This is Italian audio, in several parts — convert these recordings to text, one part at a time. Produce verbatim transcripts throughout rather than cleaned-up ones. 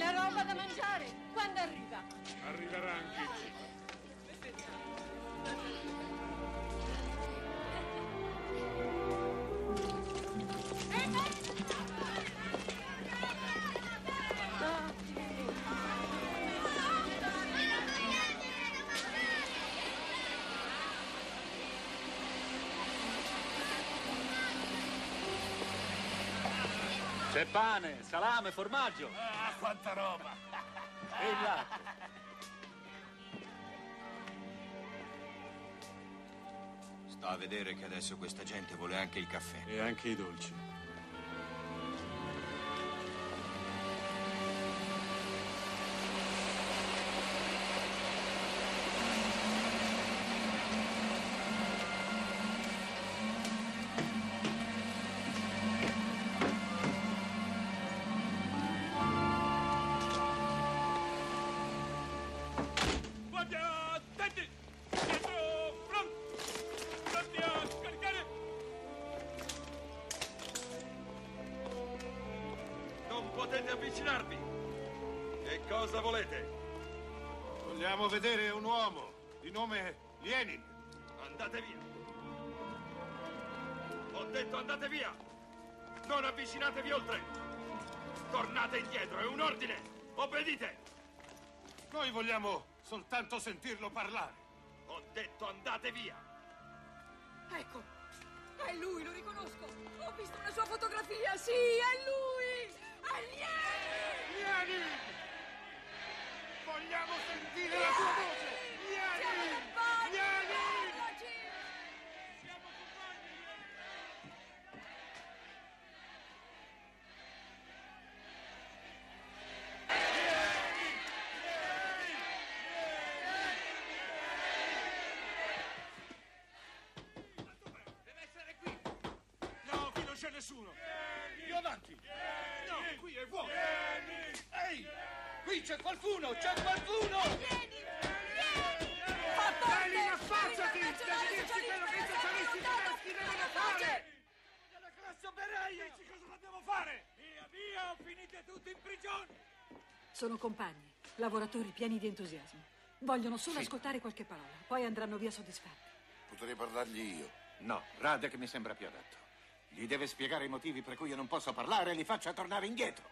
la roba da mangiare, quando arriva? Arriverà anche il cibo. C'è pane, salame, formaggio. Ah, quanta roba! E il latte. Sta a vedere che adesso questa gente vuole anche il caffè. E anche i dolci. Cosa volete? Vogliamo vedere un uomo di nome Lenin. Andate via. Ho detto andate via. Non avvicinatevi oltre. Tornate indietro, è un ordine. Obbedite. Noi vogliamo soltanto sentirlo parlare. Ho detto andate via. Ecco, è lui, lo riconosco. Ho visto una sua fotografia, sì, è lui. È Lenin. Lenin! Vogliamo sentire Lenin! La tua voce! Lenin! Lenin! Siamo compagni! Deve essere qui! No, qui non c'è nessuno! Più avanti! No, qui è vuoto! Ehi! Qui c'è qualcuno! C'è qualcuno! Lenin! Lenin! Lenin, affacciati! Devi dirci quello che i socialisti tedeschi devono fare! Della classe operaia! Dici cosa dobbiamo fare! Via, via! Finite tutti in prigione! Sono compagni, lavoratori pieni di entusiasmo. Vogliono solo sì. ascoltare qualche parola, poi andranno via soddisfatti. Potrei parlargli io. No, Radek mi sembra più adatto. Gli deve spiegare i motivi per cui io non posso parlare e li faccia tornare indietro.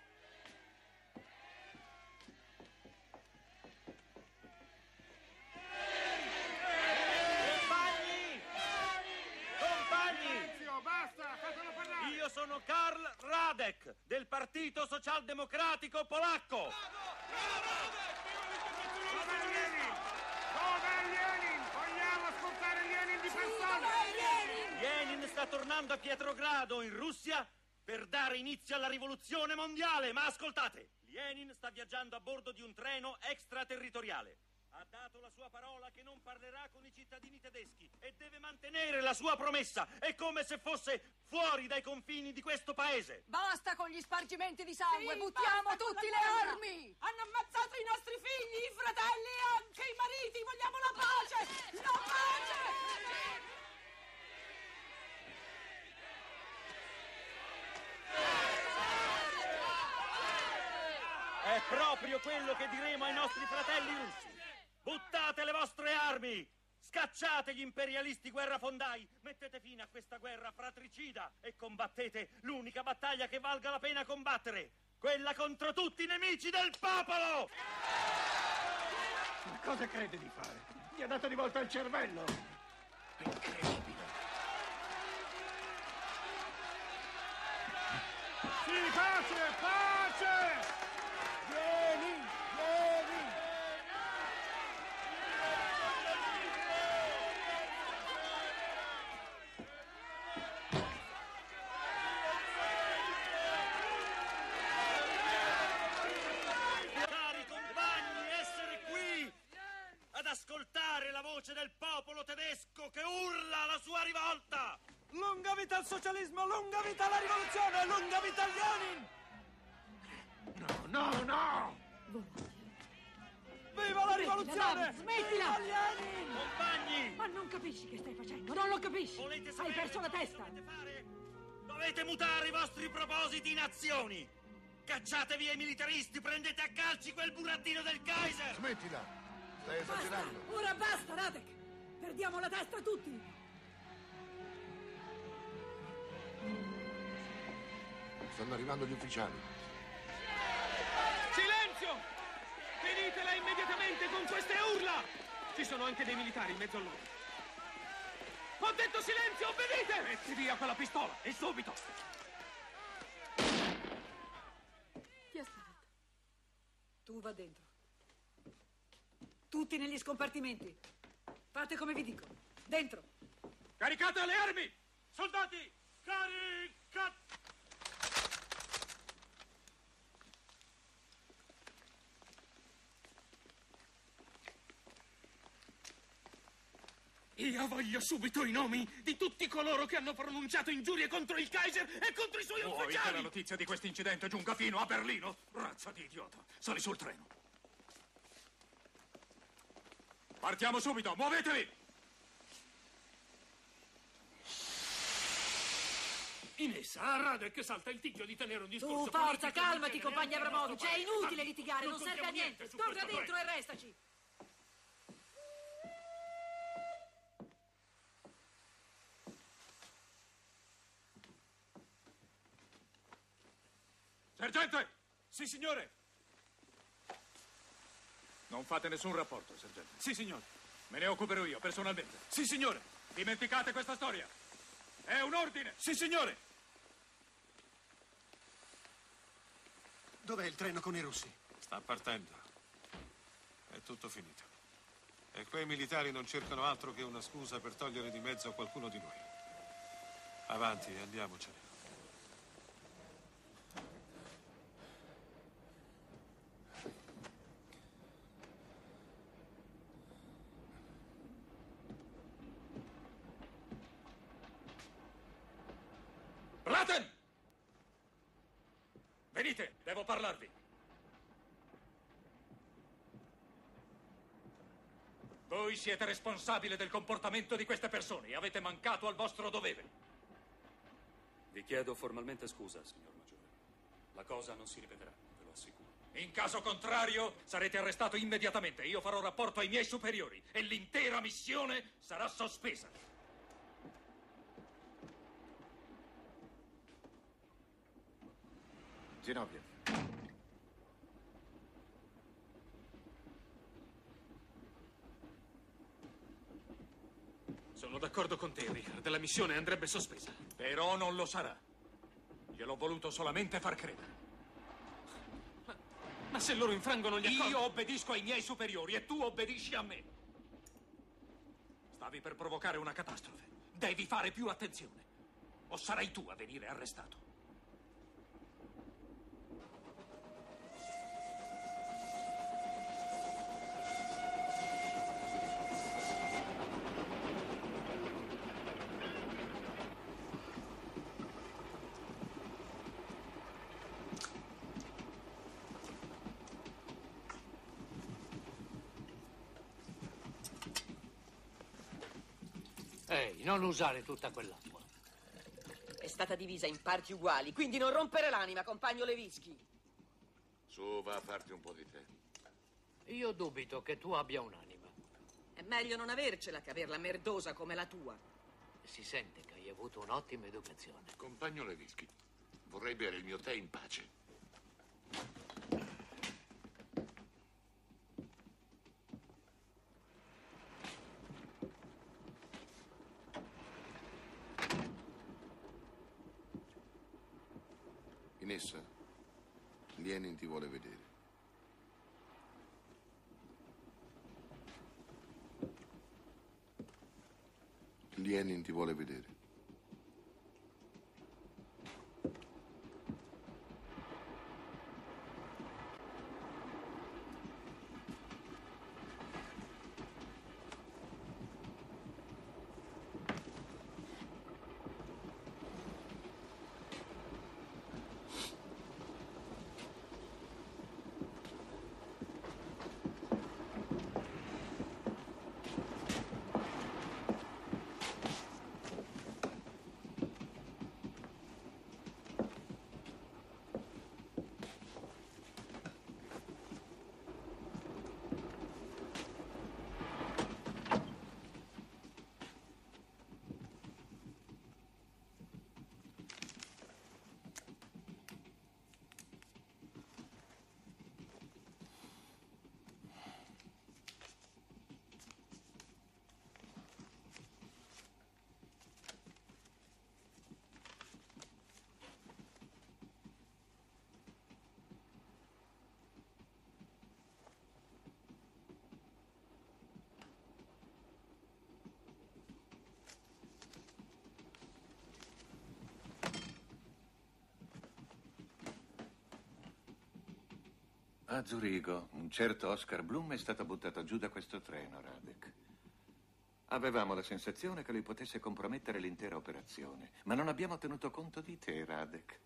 Io sono Karl Radek, del Partito Socialdemocratico Polacco. Dov'è Lenin? Dov'è Lenin? Vogliamo ascoltare Lenin di persona! Lenin? Lenin sta tornando a Pietrogrado, in Russia, per dare inizio alla rivoluzione mondiale. Ma ascoltate, Lenin sta viaggiando a bordo di un treno extraterritoriale. Ha dato la sua parola che non parlerà con i cittadini tedeschi e deve mantenere la sua promessa. È come se fosse fuori dai confini di questo paese. Basta con gli spargimenti di sangue, Sì, buttiamo basta con tutti la le guerra. armi! Hanno ammazzato i nostri figli, i fratelli e anche i mariti! Vogliamo la pace! La pace! È proprio quello che diremo ai nostri fratelli russi. Buttate le vostre armi! Scacciate gli imperialisti guerrafondai! Mettete fine a questa guerra fratricida e combattete l'unica battaglia che valga la pena combattere! Quella contro tutti i nemici del popolo! Ma cosa crede di fare? Gli ha dato di volta il cervello! Incredibile! Sì, pace! Pace! Vieni! Vieni! Cari compagni, essere qui ad ascoltare la voce del popolo tedesco che urla la sua rivolta! Lunga vita al socialismo, lunga vita alla rivoluzione, lunga vita a Lenin! No, no, no! Viva la rivoluzione! Smettila! Viva Lenin! Compagni! Ma non capisci che stai facendo, non lo capisci! Volete Hai sapere perso la cosa testa! dovete fare? Dovete mutare i vostri propositi in azioni! Cacciate via i militaristi, prendete a calci quel burattino del Kaiser! Smettila! Stai esagerando! Basta! Ora basta, Radek! Perdiamo la testa tutti! Stanno arrivando gli ufficiali. Silenzio! Finitela immediatamente con queste urla! Ci sono anche dei militari in mezzo a loro. Ho detto silenzio, obbedite! Metti via quella pistola, e subito! Chi aspetta? Tu va dentro. Tutti negli scompartimenti. Fate come vi dico. Dentro. Caricate le armi! Soldati, caricate! Io voglio subito i nomi di tutti coloro che hanno pronunciato ingiurie contro il Kaiser e contro i suoi Vuoi ufficiali! che la notizia di questo incidente giunga fino a Berlino? Razza di idiota! Sali sul treno. Partiamo subito, muovetevi! Inessa, a Radek salta il tigio di tenere un discorso Tu, forza, politico calmati, in compagno genere Abramovic. al È nostro inutile paese. litigare, non, Non serve a contiamo niente. niente su Torna questo dentro e restaci. Sergente! Sì, signore! Non fate nessun rapporto, sergente. Sì, signore! Me ne occuperò io, personalmente. Sì, signore! Dimenticate questa storia! È un ordine! Sì, signore! Dov'è il treno con i russi? Sta partendo. È tutto finito. E quei militari non cercano altro che una scusa per togliere di mezzo qualcuno di noi. Avanti, andiamocene. Braten! Venite, devo parlarvi. Voi siete responsabile del comportamento di queste persone e avete mancato al vostro dovere. Vi chiedo formalmente scusa, signor Maggiore. La cosa non si ripeterà, ve lo assicuro. In caso contrario, sarete arrestato immediatamente. Io farò rapporto ai miei superiori e l'intera missione sarà sospesa. Zinoviev. Sono d'accordo con te, Richard. La missione andrebbe sospesa. Però non lo sarà. Gliel'ho voluto solamente far credere. Ma, ma se loro infrangono gli accordi... Io obbedisco ai miei superiori e tu obbedisci a me. Stavi per provocare una catastrofe. Devi fare più attenzione. O sarai tu a venire arrestato. Ehi, non usare tutta quell'acqua. È stata divisa in parti uguali, quindi non rompere l'anima, compagno Levinsky. Su, va a farti un po' di tè. Io dubito che tu abbia un'anima. È meglio non avercela che averla merdosa come la tua. Si sente che hai avuto un'ottima educazione. Compagno Levinsky, vorrei bere il mio tè in pace. Inessa, Lenin ti vuole vedere. Lenin ti vuole vedere. A Zurigo, un certo Oscar Bloom è stato buttato giù da questo treno, Radek. Avevamo la sensazione che lui potesse compromettere l'intera operazione, ma non abbiamo tenuto conto di te, Radek.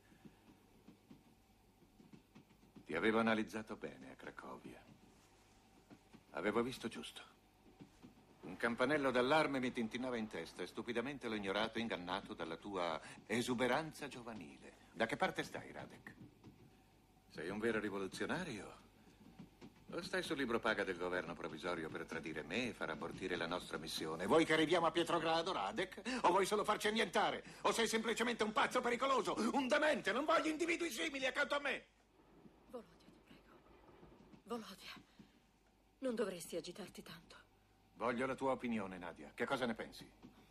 Ti avevo analizzato bene a Cracovia. Avevo visto giusto. Un campanello d'allarme mi tintinnava in testa e stupidamente l'ho ignorato, ingannato dalla tua esuberanza giovanile. Da che parte stai, Radek? Sei un vero rivoluzionario? O stai sul libro paga del governo provvisorio per tradire me e far abortire la nostra missione? Vuoi che arriviamo a Pietrogrado, Radek? O vuoi solo farci annientare? O sei semplicemente un pazzo pericoloso, un demente? Non voglio individui simili accanto a me! Volodia, ti prego. Volodia, non dovresti agitarti tanto. Voglio la tua opinione, Nadia. Che cosa ne pensi?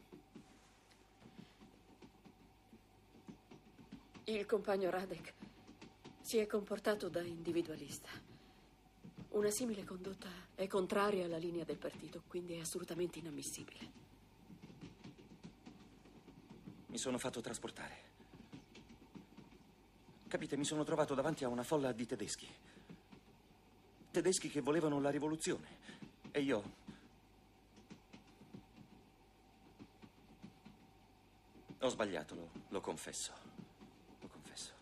Il compagno Radek si è comportato da individualista. Una simile condotta è contraria alla linea del partito, quindi è assolutamente inammissibile. Mi sono fatto trasportare. Capite, mi sono trovato davanti a una folla di tedeschi. Tedeschi che volevano la rivoluzione. E io... Ho sbagliato, lo, lo confesso. Lo confesso.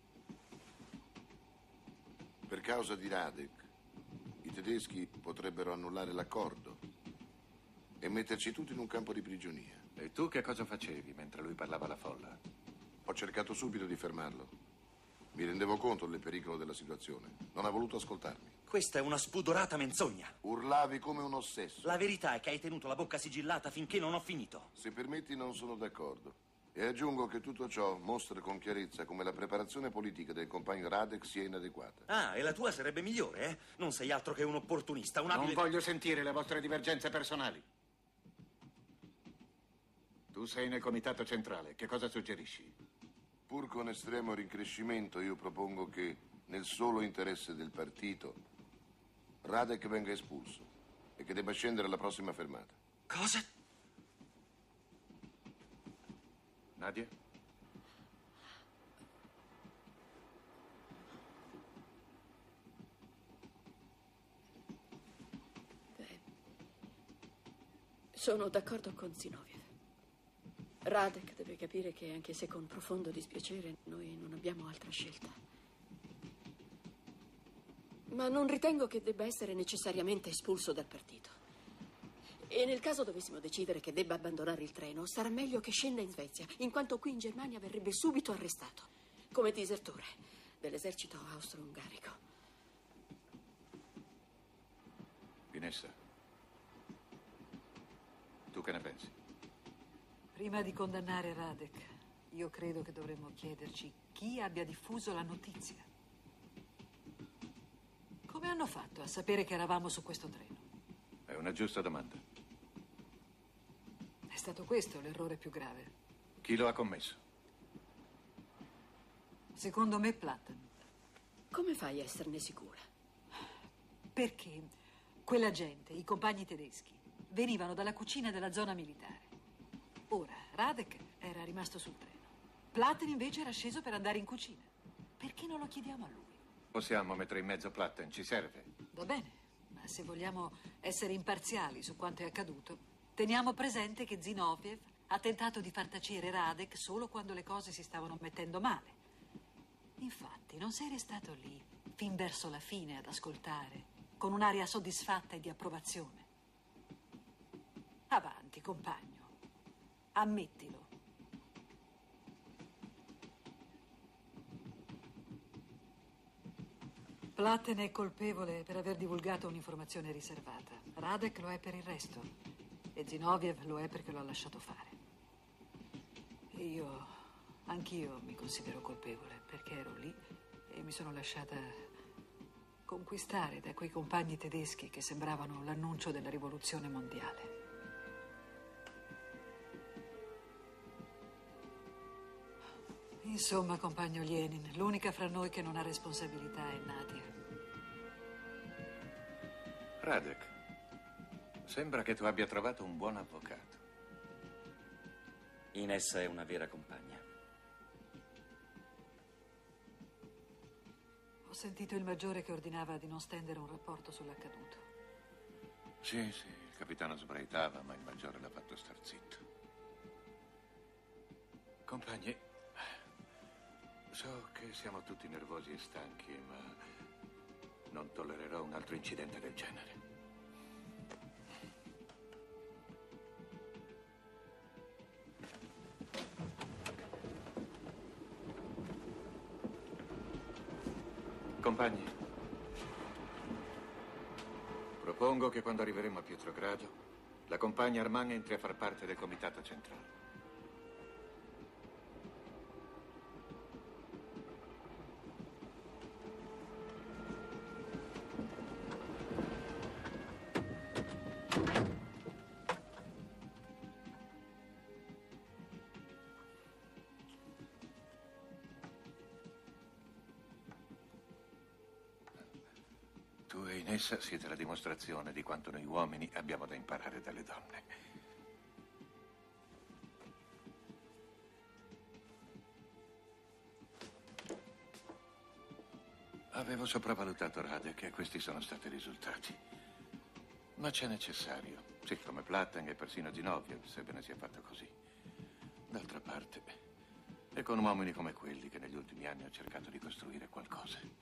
Per causa di Radek, i tedeschi potrebbero annullare l'accordo e metterci tutti in un campo di prigionia. E tu che cosa facevi mentre lui parlava alla folla? Ho cercato subito di fermarlo. Mi rendevo conto del pericolo della situazione. Non ha voluto ascoltarmi. Questa è una spudorata menzogna. Urlavi come un ossesso. La verità è che hai tenuto la bocca sigillata finché non ho finito. Se permetti, non sono d'accordo. E aggiungo che tutto ciò mostra con chiarezza come la preparazione politica del compagno Radek sia inadeguata. Ah, e la tua sarebbe migliore, eh? Non sei altro che un opportunista, un abile... Non voglio sentire le vostre divergenze personali. Tu sei nel comitato centrale. Che cosa suggerisci? Pur con estremo rincrescimento, io propongo che, nel solo interesse del partito, Radek venga espulso e che debba scendere alla prossima fermata. Cosa? Nadia? Beh, sono d'accordo con Zinoviev. Radek deve capire che, anche se con profondo dispiacere, noi non abbiamo altra scelta. Ma non ritengo che debba essere necessariamente espulso dal partito. E nel caso dovessimo decidere che debba abbandonare il treno, sarà meglio che scenda in Svezia, in quanto qui in Germania verrebbe subito arrestato, come disertore dell'esercito austro-ungarico. Vinessa, tu che ne pensi? Prima di condannare Radek, io credo che dovremmo chiederci chi abbia diffuso la notizia. Come hanno fatto a sapere che eravamo su questo treno? È una giusta domanda. È stato questo l'errore più grave. Chi lo ha commesso? Secondo me Platten. Come fai a esserne sicura? Perché quella gente, i compagni tedeschi, venivano dalla cucina della zona militare. Ora, Radek era rimasto sul treno. Platten invece era sceso per andare in cucina. Perché non lo chiediamo a lui? Possiamo mettere in mezzo Platten, ci serve. Va bene, ma se vogliamo essere imparziali su quanto è accaduto, teniamo presente che Zinoviev ha tentato di far tacere Radek solo quando le cose si stavano mettendo male. Infatti, non sei restato lì fin verso la fine ad ascoltare, con un'aria soddisfatta e di approvazione. Avanti, compagno. Ammettilo. Platten è colpevole per aver divulgato un'informazione riservata. Radek lo è per il resto. E Zinoviev lo è perché lo ha lasciato fare. E io, anch'io mi considero colpevole perché ero lì e mi sono lasciata conquistare da quei compagni tedeschi che sembravano l'annuncio della rivoluzione mondiale. Insomma, compagno Lenin, l'unica fra noi che non ha responsabilità è Nadia. Radek, sembra che tu abbia trovato un buon avvocato. Inessa è una vera compagna. Ho sentito il maggiore che ordinava di non stendere un rapporto sull'accaduto. Sì, sì, il capitano sbraitava, ma il maggiore l'ha fatto star zitto. Compagni, so che siamo tutti nervosi e stanchi, ma non tollererò un altro incidente del genere. Compagni, propongo che quando arriveremo a Pietrogrado, la compagna Armand entri a far parte del comitato centrale. Tu e Inessa siete la dimostrazione di quanto noi uomini abbiamo da imparare dalle donne. Avevo sopravvalutato Radek e questi sono stati i risultati. Ma c'è necessario, sì, come Platten e persino Zinoviev, sebbene sia fatto così. D'altra parte, è con uomini come quelli che negli ultimi anni ho cercato di costruire qualcosa.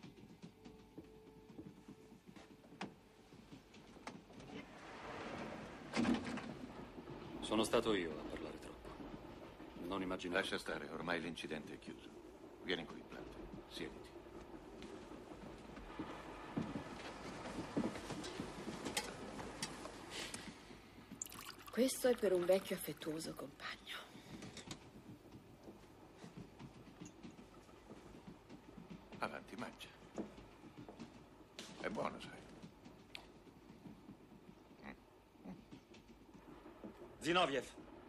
Sono stato io a parlare troppo. Non immaginavo... Lascia stare, ormai l'incidente è chiuso. Vieni qui, Platten. Siediti. Questo è per un vecchio affettuoso compagno. Avanti, mangia. È buono, sai. Zinoviev.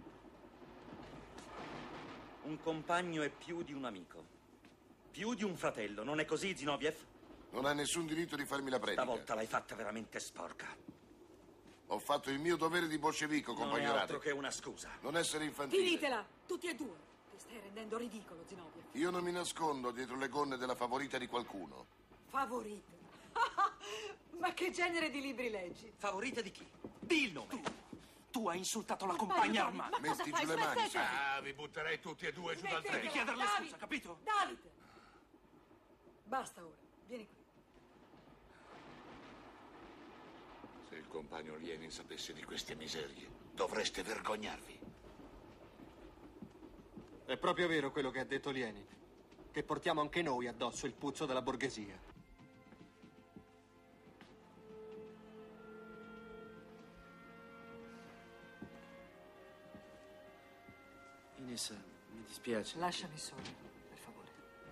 Un compagno è più di un amico. Più di un fratello, non è così, Zinoviev? Non ha nessun diritto di farmi la predica. Stavolta l'hai fatta veramente sporca. Ho fatto il mio dovere di bolscevico, compagno Non è altro Radek. che una scusa. Non essere infantile. Finitela, tutti e due. Ti stai rendendo ridicolo, Zinoviev. Io non mi nascondo dietro le gonne della favorita di qualcuno. Favorita. Ma che genere di libri leggi? Favorita di chi? Di il nome. Tu hai insultato la compagna Armand. Metti giù le mani, sai. Ah, vi butterei tutti e due giù dal Smettetela. treno. Chiederle David, scusa, capito? David! Basta ora, vieni qui. Se il compagno Lenin sapesse di queste miserie, dovreste vergognarvi. È proprio vero quello che ha detto Lenin, che portiamo anche noi addosso il puzzo della borghesia. Inessa, mi dispiace. Lasciami solo, per favore.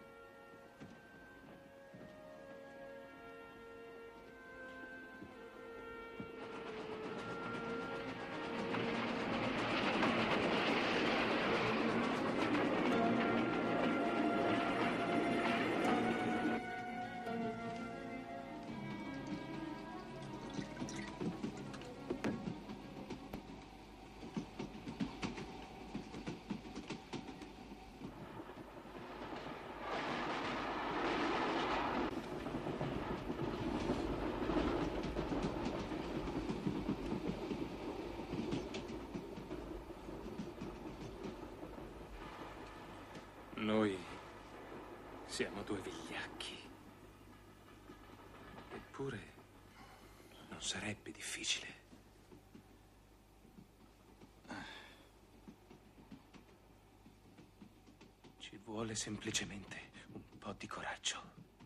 Noi siamo due vigliacchi. Eppure non sarebbe difficile. Ci vuole semplicemente un po' di coraggio.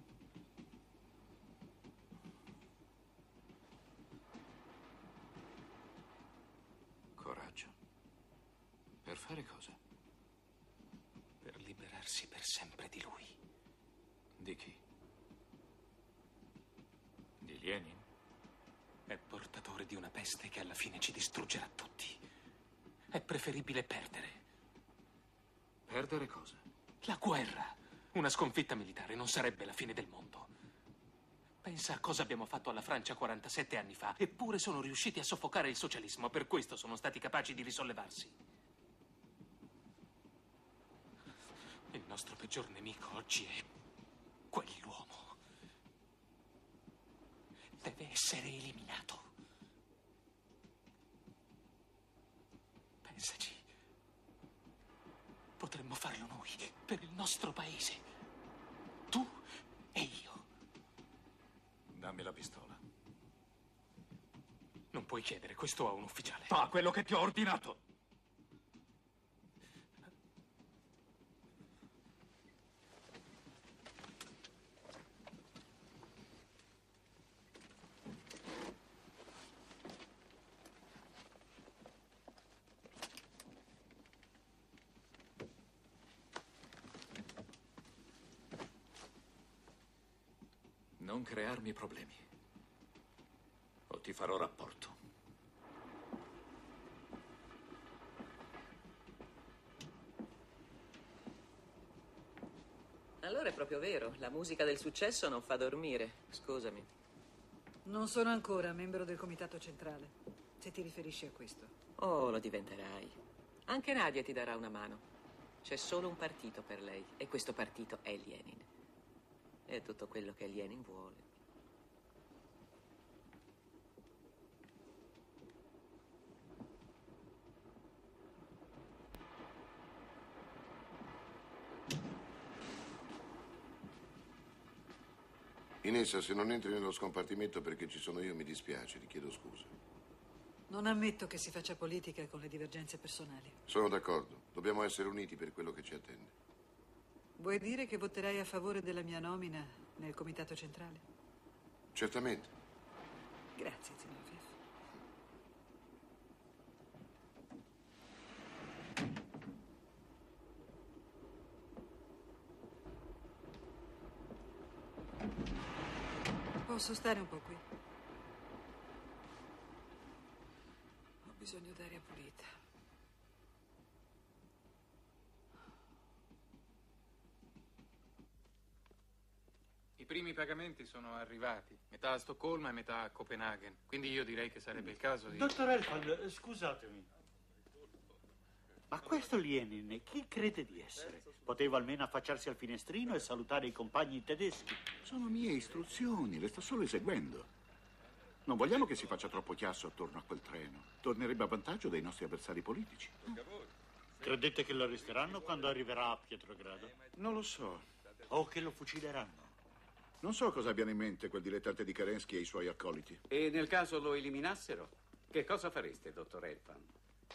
Coraggio. Per fare cosa? Per liberarsi per sempre di lui. Di chi? Di Lenin? È portatore di una peste che alla fine ci distruggerà tutti. È preferibile perdere. Perdere cosa? La guerra. Una sconfitta militare non sarebbe la fine del mondo. Pensa a cosa abbiamo fatto alla Francia quarantasette anni fa. Eppure sono riusciti a soffocare il socialismo. Per questo sono stati capaci di risollevarsi. Il nostro peggior nemico oggi è quell'uomo. essere eliminato. Pensaci. Potremmo farlo noi, per il nostro paese. Tu e io. Dammi la pistola. Non puoi chiedere questo a un ufficiale. Fa quello che ti ho ordinato. Non crearmi problemi, o ti farò rapporto. Allora è proprio vero, la musica del successo non fa dormire. Scusami. Non sono ancora membro del comitato centrale, se ti riferisci a questo. Oh, lo diventerai. Anche Nadia ti darà una mano. C'è solo un partito per lei, e questo partito è Lenin. È tutto quello che Lenin vuole. Inessa, se non entri nello scompartimento perché ci sono io, mi dispiace, ti chiedo scusa. Non ammetto che si faccia politica con le divergenze personali. Sono d'accordo, dobbiamo essere uniti per quello che ci attende. Vuoi dire che voterai a favore della mia nomina nel comitato centrale? Certamente. Grazie, Zinoviev. Posso stare un po' qui? Ho bisogno d'aria pulita. I primi pagamenti sono arrivati, metà a Stoccolma e metà a Copenaghen. Quindi io direi che sarebbe il caso di... Dottor Elfand, scusatemi. Ma questo Lenin chi crede di essere? Poteva almeno affacciarsi al finestrino e salutare i compagni tedeschi. Sono mie istruzioni, le sto solo eseguendo. Non vogliamo che si faccia troppo chiasso attorno a quel treno. Tornerebbe a vantaggio dei nostri avversari politici. Credete che lo arresteranno quando arriverà a Pietrogrado? Non lo so. O che lo fucileranno? Non so cosa abbiano in mente quel dilettante di Kerensky e i suoi accoliti. E nel caso lo eliminassero, che cosa fareste, dottor Elfand?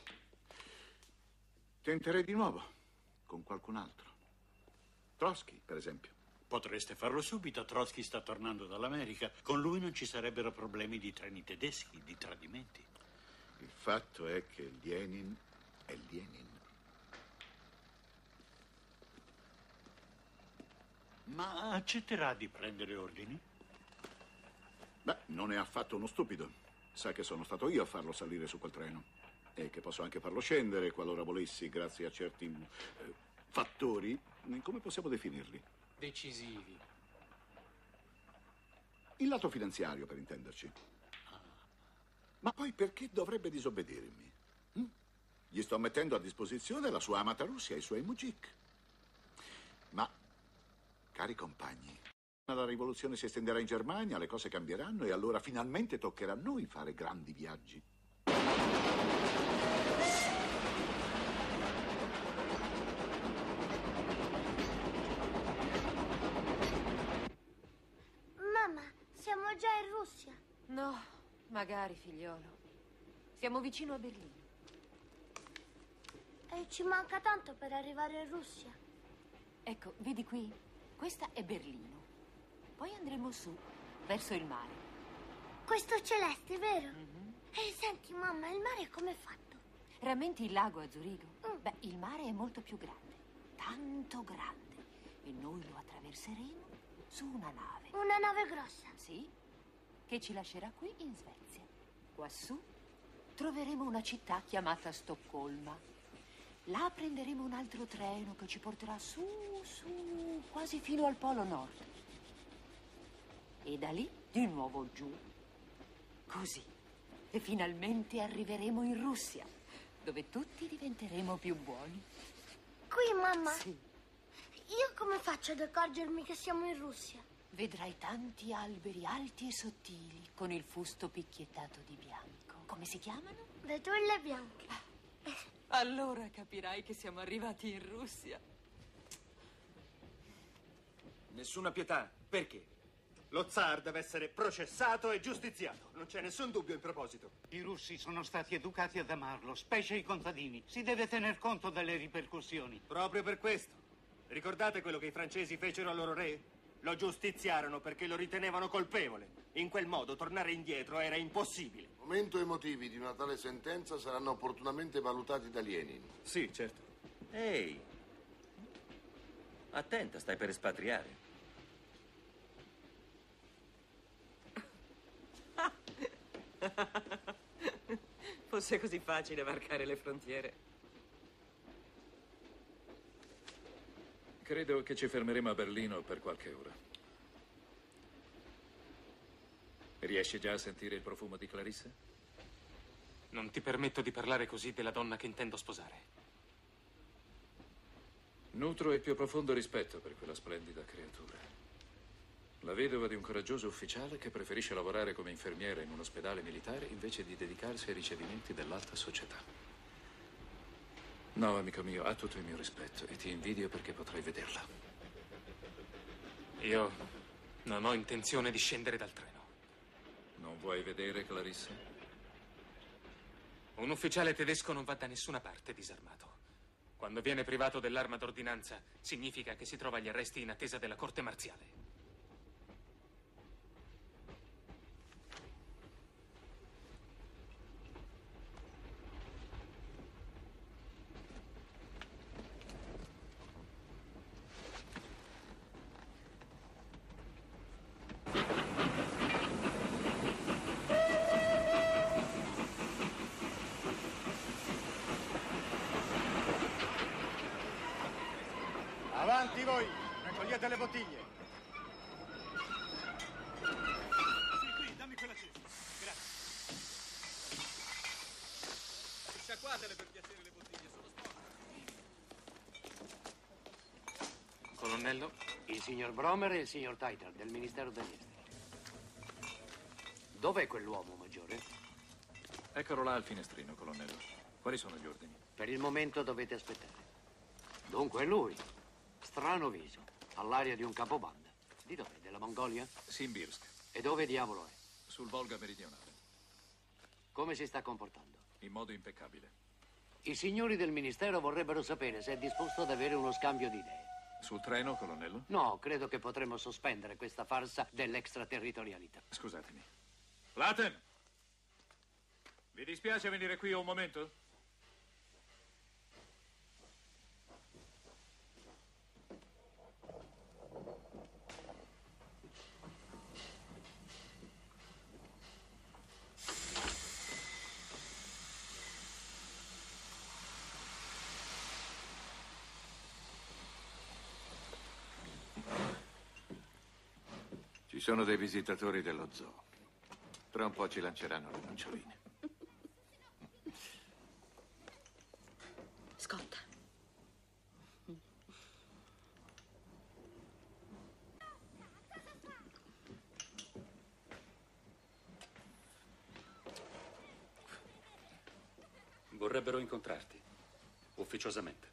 Tenterei di nuovo, con qualcun altro. Trotsky, per esempio. Potreste farlo subito, Trotsky sta tornando dall'America. Con lui non ci sarebbero problemi di treni tedeschi, di tradimenti. Il fatto è che Lenin è Lenin. Ma accetterà di prendere ordini? Beh, non è affatto uno stupido. Sa che sono stato io a farlo salire su quel treno. E che posso anche farlo scendere qualora volessi, grazie a certi eh, fattori, come possiamo definirli? Decisivi. Il lato finanziario, per intenderci. Ma poi perché dovrebbe disobbedermi? Hm? Gli sto mettendo a disposizione la sua amata Russia e i suoi mujik. Ma, cari compagni, la rivoluzione si estenderà in Germania, le cose cambieranno e allora finalmente toccherà a noi fare grandi viaggi. Mamma, siamo già in Russia. No, magari, figliolo. Siamo vicino a Berlino. E ci manca tanto per arrivare in Russia. Ecco, vedi qui? Questa è Berlino. Poi andremo su, verso il mare. Questo celeste, vero? Mm-hmm. E senti, mamma, il mare com'è fatto? Rammenti il lago a Zurigo? Mm. Beh, il mare è molto più grande. Tanto grande. E noi lo attraverseremo su una nave. Una nave grossa? Sì, che ci lascerà qui in Svezia. Quassù troveremo una città chiamata Stoccolma. Là prenderemo un altro treno che ci porterà su, su, quasi fino al Polo Nord. E da lì di nuovo giù. Così. E finalmente arriveremo in Russia, dove tutti diventeremo più buoni. Qui, mamma? Sì. Io come faccio ad accorgermi che siamo in Russia? vedrai tanti alberi alti e sottili con il fusto picchiettato di bianco. Come si chiamano? Betulle bianche. Allora capirai che siamo arrivati in Russia. Nessuna pietà. Perché? Lo zar deve essere processato e giustiziato. Non c'è nessun dubbio in proposito. I russi sono stati educati ad amarlo, specie i contadini. Si deve tener conto delle ripercussioni. Proprio per questo. Ricordate quello che i francesi fecero al loro re? Lo giustiziarono perché lo ritenevano colpevole. In quel modo tornare indietro era impossibile. Il momento e i motivi di una tale sentenza saranno opportunamente valutati da Lenin. Sì, certo. Ehi, attenta, stai per espatriare. Fosse così facile varcare le frontiere. Credo che ci fermeremo a Berlino per qualche ora. Riesci già a sentire il profumo di Clarisse? Non ti permetto di parlare così della donna che intendo sposare. Nutro il più profondo rispetto per quella splendida creatura. La vedova di un coraggioso ufficiale che preferisce lavorare come infermiera in un ospedale militare invece di dedicarsi ai ricevimenti dell'alta società. No, amico mio, ha tutto il mio rispetto e ti invidio perché potrai vederla. Io non ho intenzione di scendere dal treno. Non vuoi vedere Clarisse? Un ufficiale tedesco non va da nessuna parte disarmato. Quando viene privato dell'arma d'ordinanza, significa che si trova agli arresti in attesa della corte marziale. Avanti voi, raccogliete le bottiglie. Sì, qui, dammi quella cesta. Grazie. Sciacquatele per piacere le bottiglie, sono sporche. Colonnello? Il signor Bromer e il signor Titer del Ministero degli Esteri. Dov'è quell'uomo, maggiore? Eccolo là al finestrino, colonnello. Quali sono gli ordini? Per il momento dovete aspettare. Dunque è lui. Strano viso, all'aria di un capobanda. Di dove? Della Mongolia? Simbirsk. E dove diavolo è? Sul Volga meridionale. Come si sta comportando? In modo impeccabile. I signori del Ministero vorrebbero sapere se è disposto ad avere uno scambio di idee. Sul treno, colonnello? No, credo che potremmo sospendere questa farsa dell'extraterritorialità. Scusatemi. Latem! Vi dispiace venire qui un momento? Ci sono dei visitatori dello zoo. Tra un po' ci lanceranno le noccioline. Scotta. Vorrebbero incontrarti, ufficiosamente.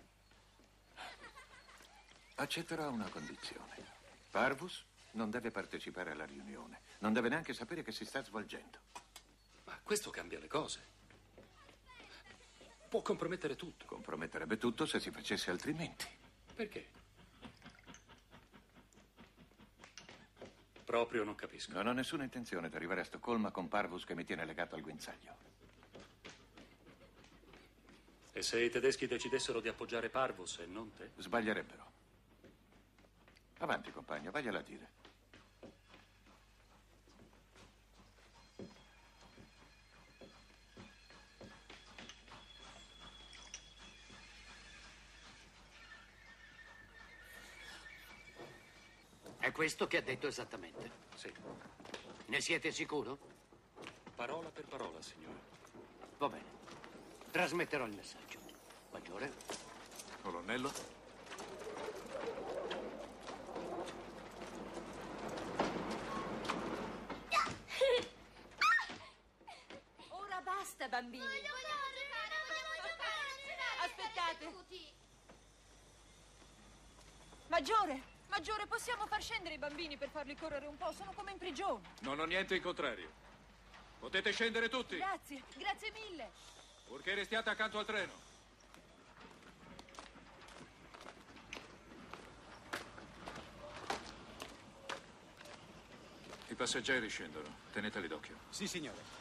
Accetterò una condizione. Parvus non deve partecipare alla riunione. Non deve neanche sapere che si sta svolgendo. Ma questo cambia le cose. Può compromettere tutto. Comprometterebbe tutto se si facesse altrimenti. Perché? Proprio non capisco. Non ho nessuna intenzione di arrivare a Stoccolma con Parvus che mi tiene legato al guinzaglio. E se i tedeschi decidessero di appoggiare Parvus e non te? Sbaglierebbero. Avanti, compagno, vagliela a dire. È questo che ha detto esattamente? Sì. Ne siete sicuro? Parola per parola, signore. Va bene. Trasmetterò il messaggio. Maggiore? Colonnello? bambini. Aspettate. Maggiore, maggiore, possiamo far scendere i bambini per farli correre un po'? Sono come in prigione. Non ho niente in contrario. Potete scendere tutti. Grazie, grazie mille. Purché restiate accanto al treno. I passeggeri scendono. Teneteli d'occhio. Sì, signore.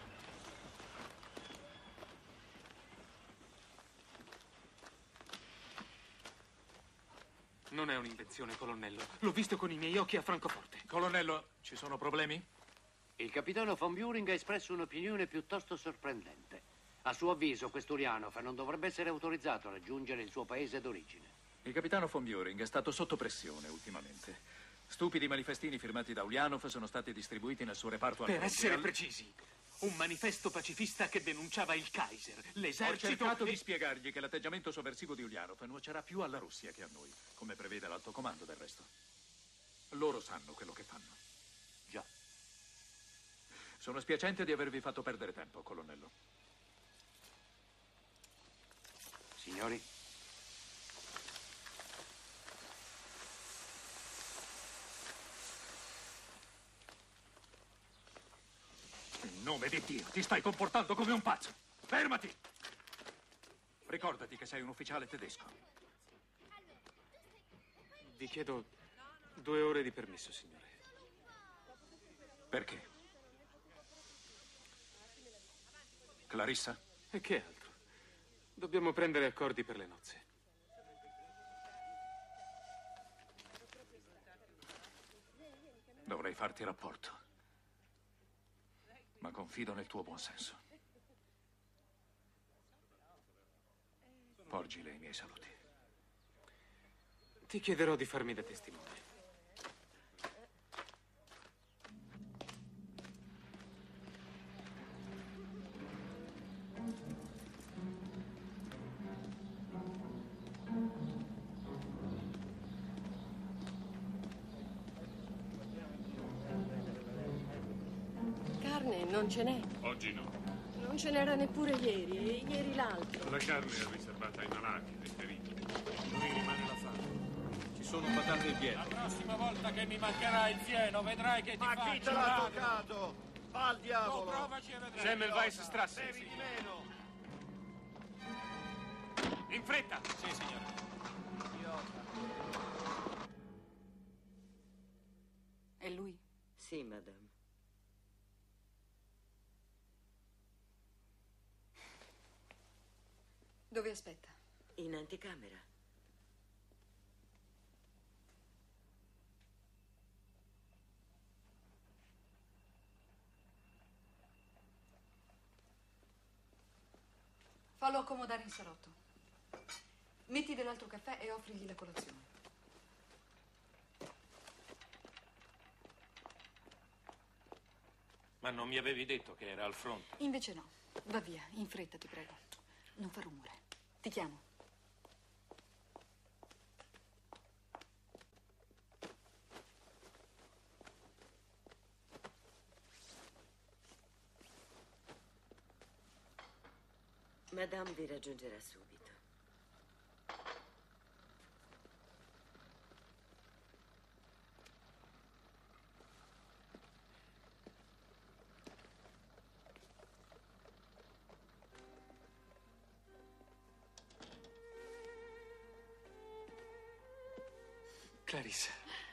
Non è un'invenzione, colonnello. L'ho visto con i miei occhi a Francoforte. Colonnello, ci sono problemi? Il capitano von Buring ha espresso un'opinione piuttosto sorprendente. A suo avviso, questo Ulyanov non dovrebbe essere autorizzato a raggiungere il suo paese d'origine. Il capitano von Buring è stato sotto pressione ultimamente. Stupidi manifestini firmati da Ulyanov sono stati distribuiti nel suo reparto al Per fronte. essere Al- precisi, un manifesto pacifista che denunciava il Kaiser, Ho l'esercito... cercato e- di spiegargli che l'atteggiamento sovversivo di Ulyanov nuocerà più alla Russia che a noi, come prevede l'alto comando del resto. Loro sanno quello che fanno. Già. Sono spiacente di avervi fatto perdere tempo, colonnello. Signori? In nome di Dio, ti stai comportando come un pazzo. Fermati! Ricordati che sei un ufficiale tedesco. Vi chiedo due ore di permesso, signore. Perché? Clarissa? E che altro? Dobbiamo prendere accordi per le nozze. Dovrei farti rapporto. Ma confido nel tuo buon senso. Porgile i miei saluti. Ti chiederò di farmi da testimone. Carne non ce n'è. Oggi no. Non ce n'era neppure ieri, e ieri l'altro. La carne è riservata ai malati, ai feriti. Noi rimane la fame. Ci sono patate dietro. La prossima volta che mi mancherà il fieno, vedrai che ti Ma faccio chi te l'ha ladro. toccato? Va al diavolo! No, provaci e vedrai. Semmelweis Strasse. Bevi di meno! In fretta! Sì, signore. È lui? Sì, madame. Dove aspetta? In anticamera. Fallo accomodare in salotto. Metti dell'altro caffè e offrigli la colazione. Ma non mi avevi detto che era al fronte. Invece no. Va via, in fretta, ti prego. Non fa rumore. Ti chiamo. Madame vi raggiungerà subito. Clarissa.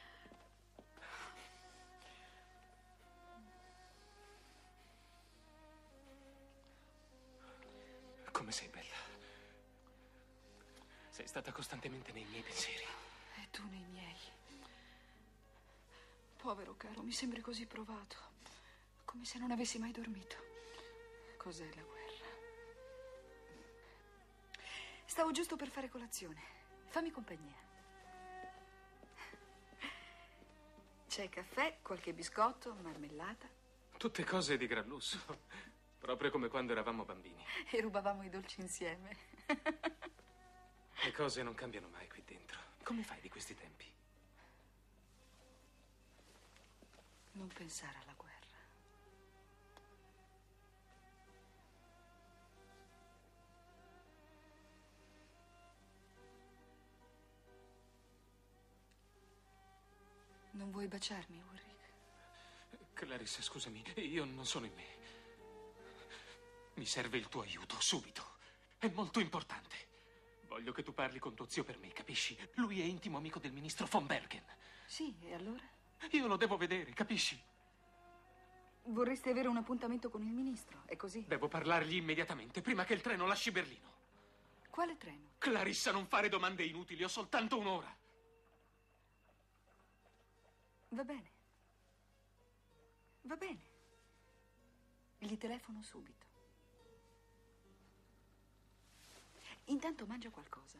Come sei bella. Sei stata costantemente nei miei pensieri. E tu nei miei. Povero caro, mi sembri così provato. Come se non avessi mai dormito. Cos'è la guerra? Stavo giusto per fare colazione. Fammi compagnia. C'è caffè, qualche biscotto, marmellata. Tutte cose di gran lusso. Proprio come quando eravamo bambini. E rubavamo i dolci insieme. Le cose non cambiano mai qui dentro. Come fai di questi tempi? Non pensare alla guerra. Non vuoi baciarmi, Ulrich? Clarissa, scusami, io non sono in me. Mi serve il tuo aiuto, subito. È molto importante. Voglio che tu parli con tuo zio per me, capisci? Lui è intimo amico del ministro von Bergen. Sì, e allora? Io lo devo vedere, capisci? Vorresti avere un appuntamento con il ministro, è così? Devo parlargli immediatamente, prima che il treno lasci Berlino. Quale treno? Clarissa, non fare domande inutili, ho soltanto un'ora. Va bene. Va bene. Gli telefono subito. Intanto mangia qualcosa.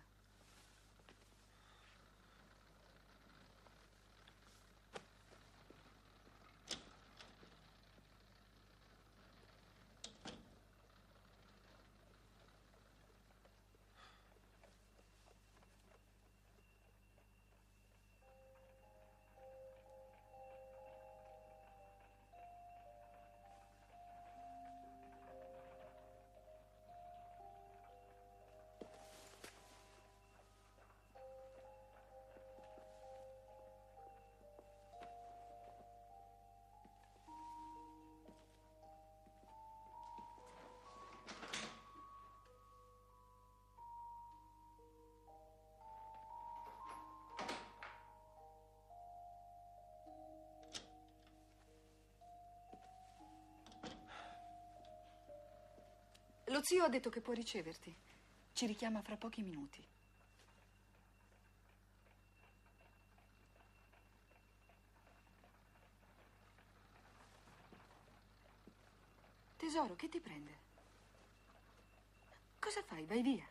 Lo zio ha detto che può riceverti. Ci richiama fra pochi minuti. Tesoro, che ti prende? Cosa fai? Vai via.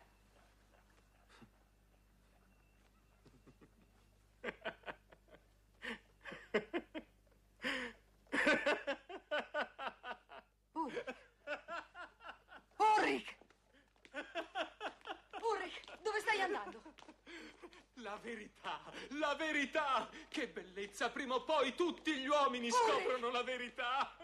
Ulrich! Ulrich! Ulrich, dove stai andando? La verità, la verità! Che bellezza! Prima o poi tutti gli uomini Ulrich! scoprono la verità!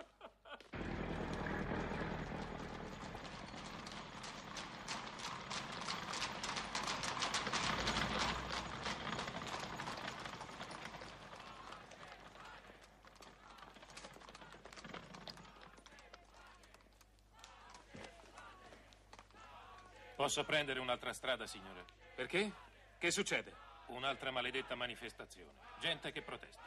Posso prendere un'altra strada, signore? Perché? Che succede? Un'altra maledetta manifestazione. Gente che protesta.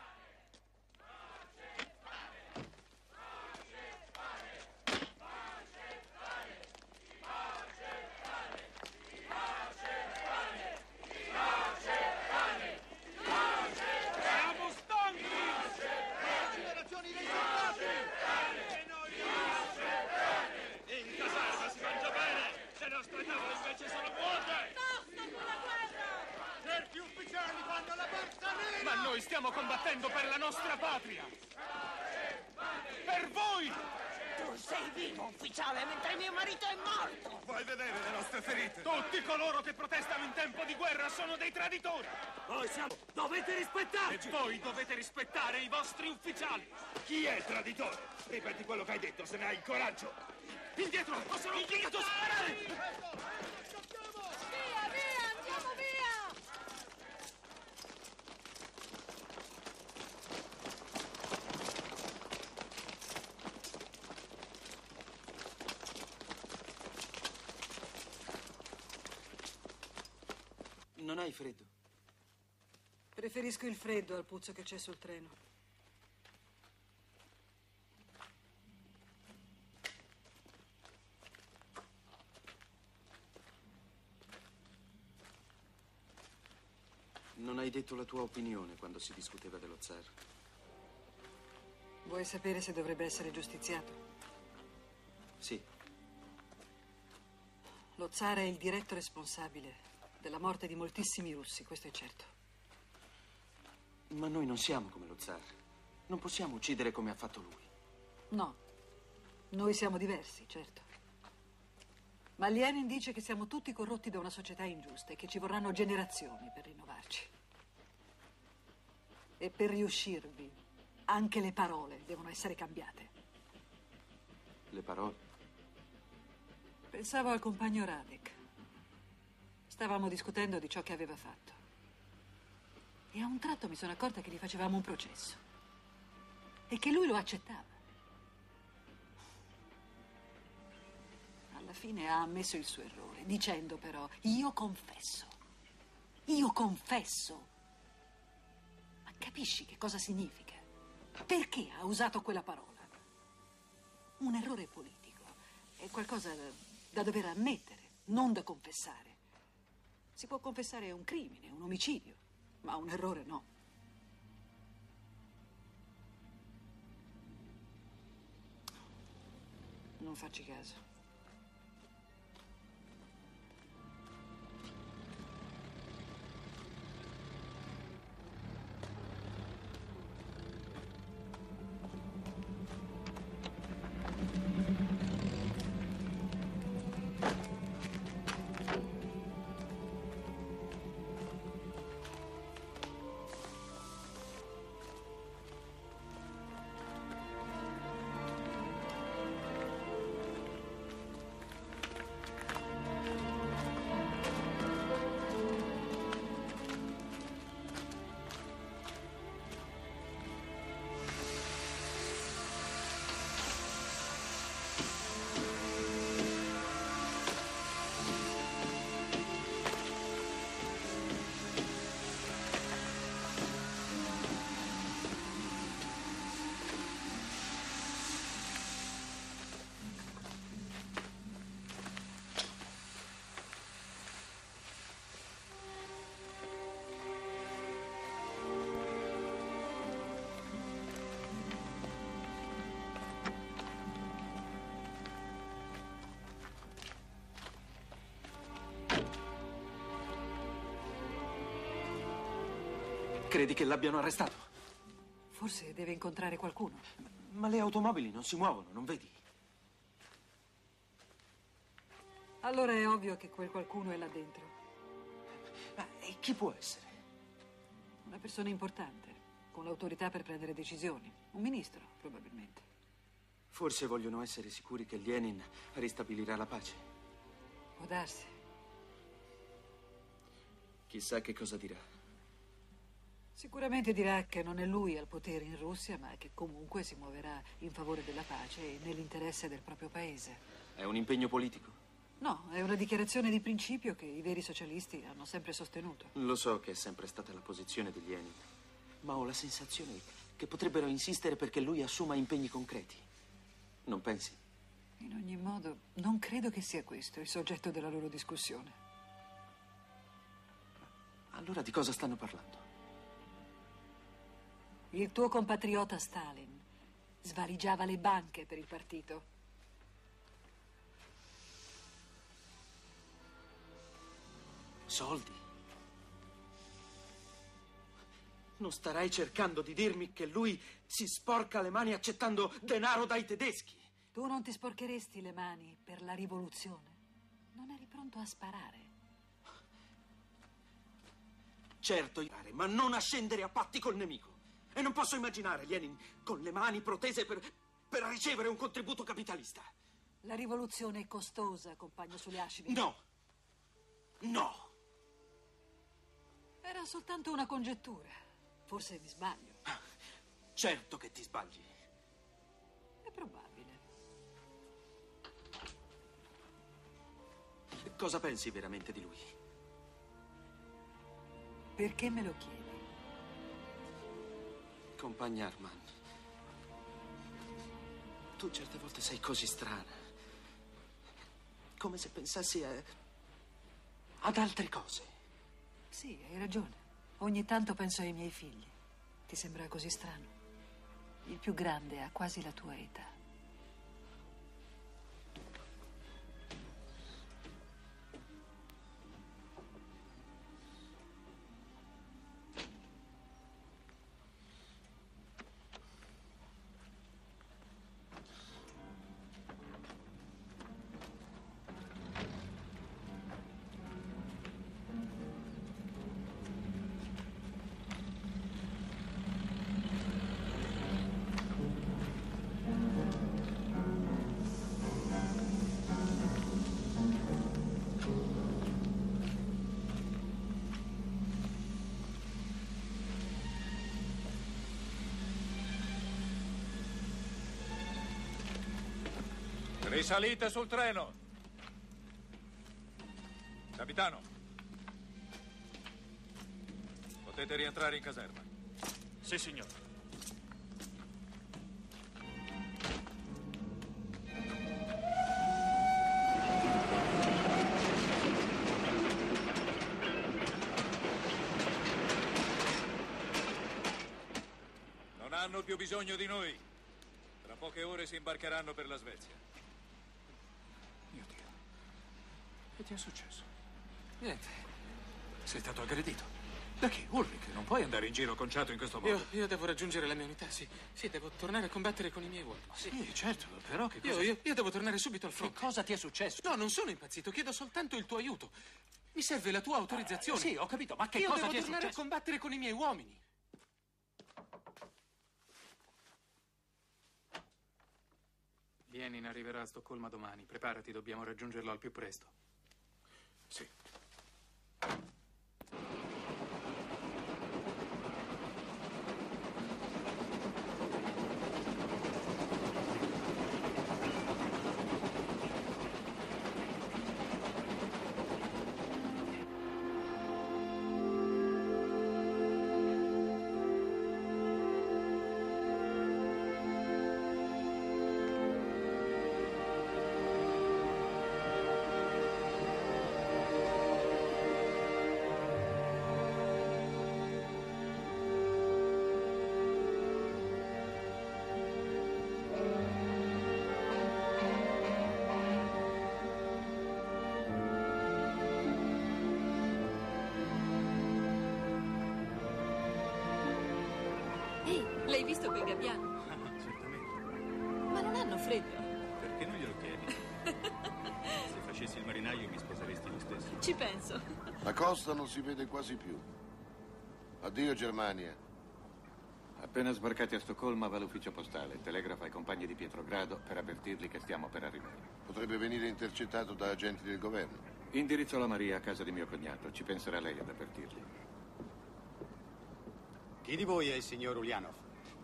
Siamo stanchi! Generazioni dei soldati! E noi in caserma si mangia bene! Le nostre tavole invece sono vuote! Basta con la guerra! Certi ufficiali fanno la borsa nera! Ma noi stiamo combattendo per la nostra patria! Per voi! Tu sei vivo, ufficiale, mentre mio marito è morto! Vuoi vedere le nostre ferite? Tutti coloro che protestano in tempo di guerra sono dei traditori! Noi siamo... Dovete rispettare! E voi dovete rispettare i vostri ufficiali! Chi è il traditore? Ripeti quello che hai detto, se ne hai il coraggio! Indietro! Possono... Indietro, sparare! Via, via, andiamo via! Non hai freddo? Preferisco il freddo al puzzo che c'è sul treno. Non hai detto la tua opinione quando si discuteva dello zar. Vuoi sapere se dovrebbe essere giustiziato? Sì. Lo zar è il diretto responsabile della morte di moltissimi russi, questo è certo. Ma noi non siamo come lo zar. Non possiamo uccidere come ha fatto lui. No, noi siamo diversi, certo. Ma Lenin dice che siamo tutti corrotti da una società ingiusta e che ci vorranno generazioni per rinnovarci. E per riuscirvi, anche le parole devono essere cambiate. Le parole? Pensavo al compagno Radek. Stavamo discutendo di ciò che aveva fatto. E a un tratto mi sono accorta che gli facevamo un processo. E che lui lo accettava. Alla fine ha ammesso il suo errore, dicendo però, io confesso. Io confesso. Ma capisci che cosa significa? Perché ha usato quella parola? Un errore politico. È qualcosa da, da dover ammettere, non da confessare. Si può confessare un crimine, un omicidio, ma un errore no. Non facci caso. Credi che l'abbiano arrestato? Forse deve incontrare qualcuno. Ma le automobili non si muovono, non vedi? Allora è ovvio che quel qualcuno è là dentro. Ma e chi può essere? Una persona importante, con l'autorità per prendere decisioni. Un ministro, probabilmente. Forse vogliono essere sicuri che Lenin ristabilirà la pace. Può darsi. Chissà che cosa dirà. Sicuramente dirà che non è lui al potere in Russia, ma che comunque si muoverà in favore della pace e nell'interesse del proprio paese. È un impegno politico? No, è una dichiarazione di principio che i veri socialisti hanno sempre sostenuto. Lo so che è sempre stata la posizione di Lenin, ma ho la sensazione che potrebbero insistere perché lui assuma impegni concreti. Non pensi? In ogni modo, non credo che sia questo il soggetto della loro discussione. Allora di cosa stanno parlando? Il tuo compatriota Stalin svaligiava le banche per il partito. Soldi? Non starai cercando di dirmi che lui si sporca le mani accettando denaro dai tedeschi? Tu non ti sporcheresti le mani per la rivoluzione? Non eri pronto a sparare? Certo, ma non a scendere a patti col nemico. E non posso immaginare Lenin con le mani protese per, per ricevere un contributo capitalista. La rivoluzione è costosa, compagno Suliashvili. No! No! Era soltanto una congettura. Forse mi sbaglio. Certo che ti sbagli. È probabile. Cosa pensi veramente di lui? Perché me lo chiedi? Compagna Arman, tu certe volte sei così strana. Come se pensassi a... ad altre cose. Sì, hai ragione. Ogni tanto penso ai miei figli. Ti sembra così strano? Il più grande ha quasi la tua età. Risalite sul treno. Capitano, potete rientrare in caserma. Sì, signore. Non hanno più bisogno di noi. Tra poche ore si imbarcheranno per la Svezia. Mio Dio. Che ti è successo? Niente. Sei stato aggredito. Da chi? Ulrich, non puoi andare in giro conciato in questo modo. Io, io devo raggiungere la mia unità, sì. Sì, devo tornare a combattere con i miei uomini. Sì, sì certo, però che cosa... Io, io, io devo tornare subito al fronte. Che cosa ti è successo? No, non sono impazzito, chiedo soltanto il tuo aiuto. Mi serve la tua autorizzazione. Eh, sì, ho capito, ma che io cosa ti è successo? Io devo tornare a combattere con i miei uomini. Lenin arriverà a Stoccolma domani. Preparati, dobbiamo raggiungerlo al più presto. Sì. L'hai visto quel gabbiano? Ah, certamente. Ma non hanno freddo? Perché non glielo chiedi? Se facessi il marinaio mi sposeresti lo stesso. Ci penso. La costa non si vede quasi più. Addio Germania. Appena sbarcati a Stoccolma va l'ufficio postale. Telegrafa ai compagni di Pietrogrado per avvertirli che stiamo per arrivare. Potrebbe venire intercettato da agenti del governo. Indirizzo la Maria a casa di mio cognato. Ci penserà lei ad avvertirli. Chi di voi è il signor Ulyanov?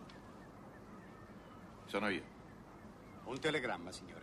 Sono io. Un telegramma, signore.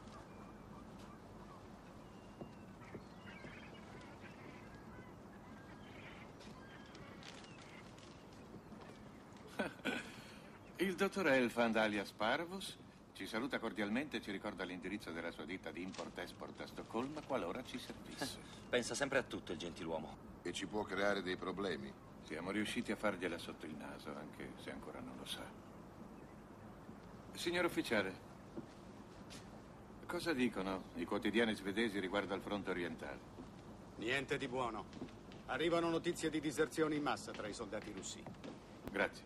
Il dottor Elfand alias Parvus ci saluta cordialmente e ci ricorda l'indirizzo della sua ditta di import-export a Stoccolma qualora ci servisse. Pensa sempre a tutto il gentiluomo. E ci può creare dei problemi. Siamo riusciti a fargliela sotto il naso, anche se ancora non lo sa. Signor ufficiale, cosa dicono i quotidiani svedesi riguardo al fronte orientale? Niente di buono. Arrivano notizie di diserzioni in massa tra i soldati russi. Grazie.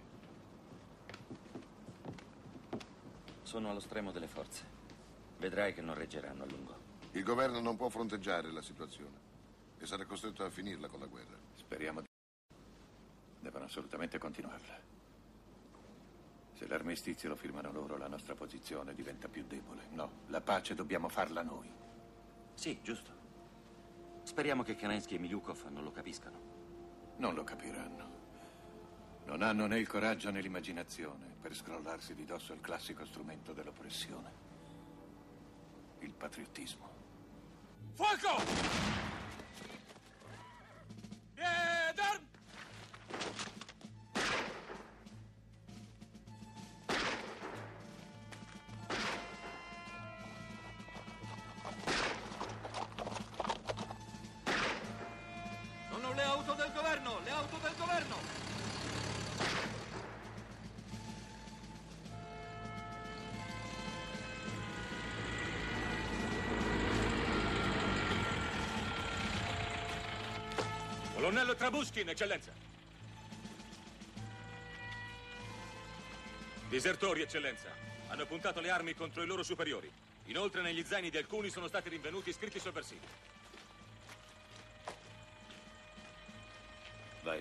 Sono allo stremo delle forze. Vedrai che non reggeranno a lungo. Il governo non può fronteggiare la situazione e sarà costretto a finirla con la guerra. Speriamo di... Devono assolutamente continuarla. Se l'armistizio lo firmano loro, la nostra posizione diventa più debole. No, la pace dobbiamo farla noi. Sì, giusto. Speriamo che Kerensky e Milyukov non lo capiscano. Non lo capiranno. Non hanno né il coraggio né l'immaginazione per scrollarsi di dosso il classico strumento dell'oppressione. Il patriottismo. Fuoco! Pieder! Sono le auto del governo, le auto del governo! Colonnello Trabuschkin, eccellenza. Disertori, eccellenza. Hanno puntato le armi contro i loro superiori. Inoltre negli zaini di alcuni sono stati rinvenuti scritti sovversivi. Vai.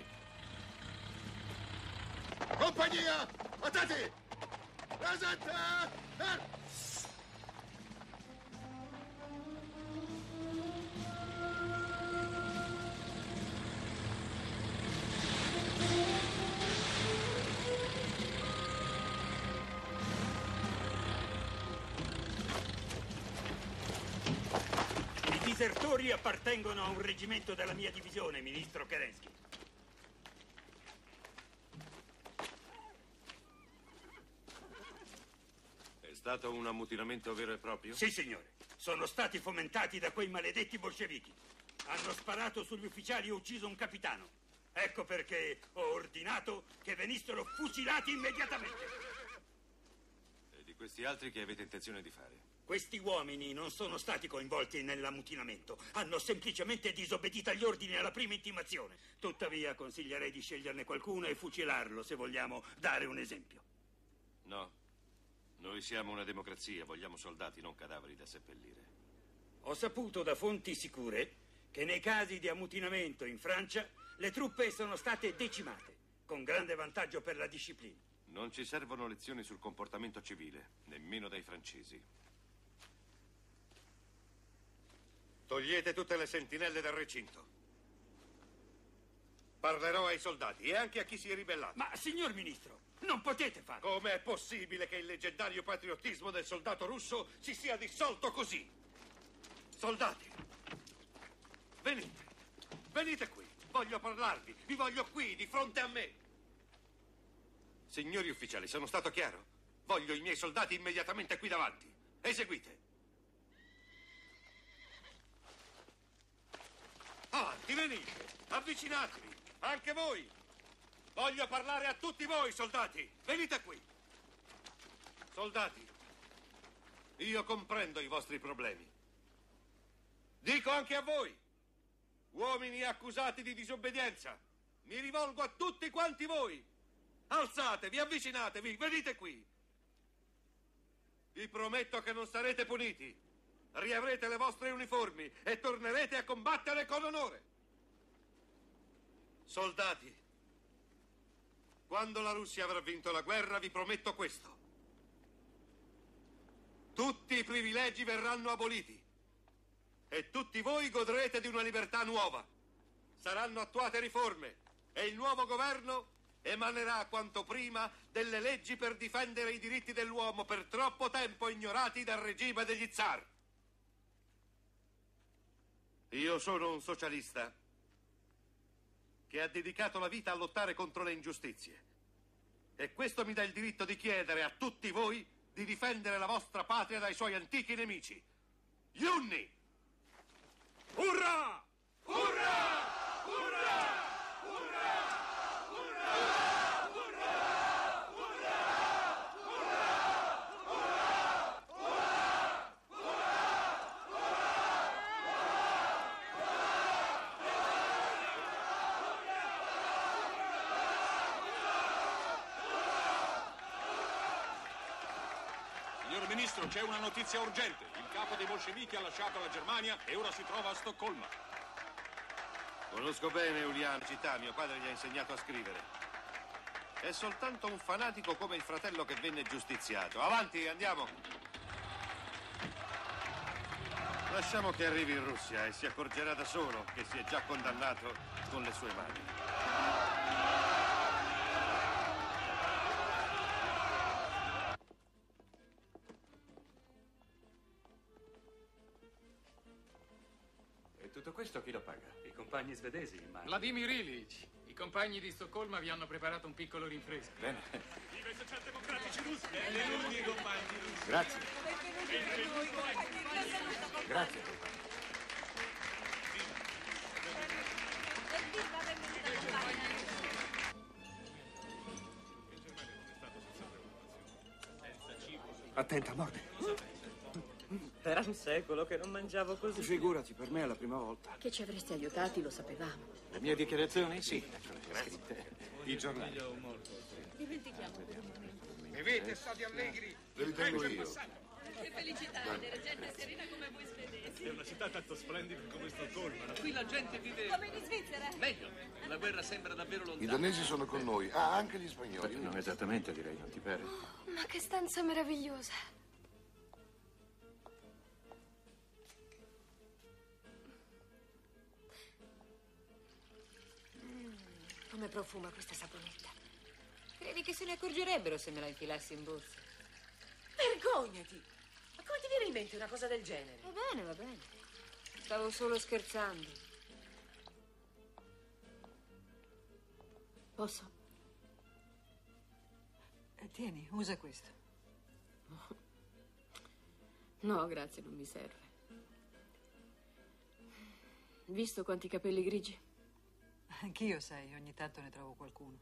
Compagnia! Attenti! Presente! Eh! disertori appartengono a un reggimento della mia divisione, ministro Kerensky. È stato un ammutinamento vero e proprio? Sì, signore. Sono stati fomentati da quei maledetti bolscevichi. Hanno sparato sugli ufficiali e ucciso un capitano. Ecco perché ho ordinato che venissero fucilati immediatamente. E di questi altri che avete intenzione di fare? Questi uomini non sono stati coinvolti nell'ammutinamento. Hanno semplicemente disobbedito agli ordini alla prima intimazione. Tuttavia consiglierei di sceglierne qualcuno e fucilarlo, se vogliamo dare un esempio. No. Noi siamo una democrazia, vogliamo soldati, non cadaveri da seppellire. Ho saputo da fonti sicure che nei casi di ammutinamento in Francia le truppe sono state decimate, con grande vantaggio per la disciplina. Non ci servono lezioni sul comportamento civile, nemmeno dai francesi. Togliete tutte le sentinelle dal recinto. Parlerò ai soldati e anche a chi si è ribellato. Ma, signor ministro, non potete farlo. Come è possibile che il leggendario patriottismo del soldato russo si sia dissolto così? Soldati, venite, venite qui, voglio parlarvi, vi voglio qui, di fronte a me. Signori ufficiali, sono stato chiaro? Voglio i miei soldati immediatamente qui davanti. Eseguite. Avanti, venite, avvicinatevi, anche voi. Voglio parlare a tutti voi, soldati. Venite qui. Soldati, io comprendo i vostri problemi. Dico anche a voi, uomini accusati di disobbedienza. Mi rivolgo a tutti quanti voi. Alzatevi, avvicinatevi, venite qui. Vi prometto che non sarete puniti. Riavrete le vostre uniformi e tornerete a combattere con onore. Soldati, quando la Russia avrà vinto la guerra, vi prometto questo. Tutti i privilegi verranno aboliti e tutti voi godrete di una libertà nuova. Saranno attuate riforme e il nuovo governo emanerà quanto prima delle leggi per difendere i diritti dell'uomo per troppo tempo ignorati dal regime degli zar. Io sono un socialista che ha dedicato la vita a lottare contro le ingiustizie. E questo mi dà il diritto di chiedere a tutti voi di difendere la vostra patria dai suoi antichi nemici. Gli Unni! Urrà! Urrà! Signor Ministro, c'è una notizia urgente. Il capo dei bolscevichi ha lasciato la Germania e ora si trova a Stoccolma. Conosco bene Uliano, città, mio padre gli ha insegnato a scrivere. È soltanto un fanatico come il fratello che venne giustiziato. Avanti, andiamo. Lasciamo che arrivi in Russia e si accorgerà da solo che si è già condannato con le sue mani. Tutto questo chi lo paga? I compagni svedesi, immagino. Vladimir Ilyich, i compagni di Stoccolma vi hanno preparato un piccolo rinfresco. Bene. Viva i socialdemocratici russi! Benvenuti i compagni russi! Grazie. Benvenuti. Grazie. Attenta, morde. Era un secolo che non mangiavo così. Figurati, per me è la prima volta. Che ci avreste aiutati, lo sapevamo. Le mie dichiarazioni? Sì, eccole scritte. I giornali. Dimentichiamo per un momento. Bevete, stati allegri. Ve li tengo io. Che felicità vedere gente serena come voi svedesi. È una città tanto splendida come Stoccolma. Qui la gente vive... Come in Svizzera? Meglio. La guerra sembra davvero lontana. I danesi sono con noi. Ah, anche gli spagnoli. Non esattamente, direi, non ti pare? Oh, ma che stanza meravigliosa. Come profuma questa saponetta? Credi che se ne accorgerebbero se me la infilassi in borsa? Vergognati! Ma come ti viene in mente una cosa del genere? Va bene, va bene. Stavo solo scherzando. Posso? Eh, tieni, usa questo. No, grazie, non mi serve. Visto quanti capelli grigi? Anch'io, sai, ogni tanto ne trovo qualcuno.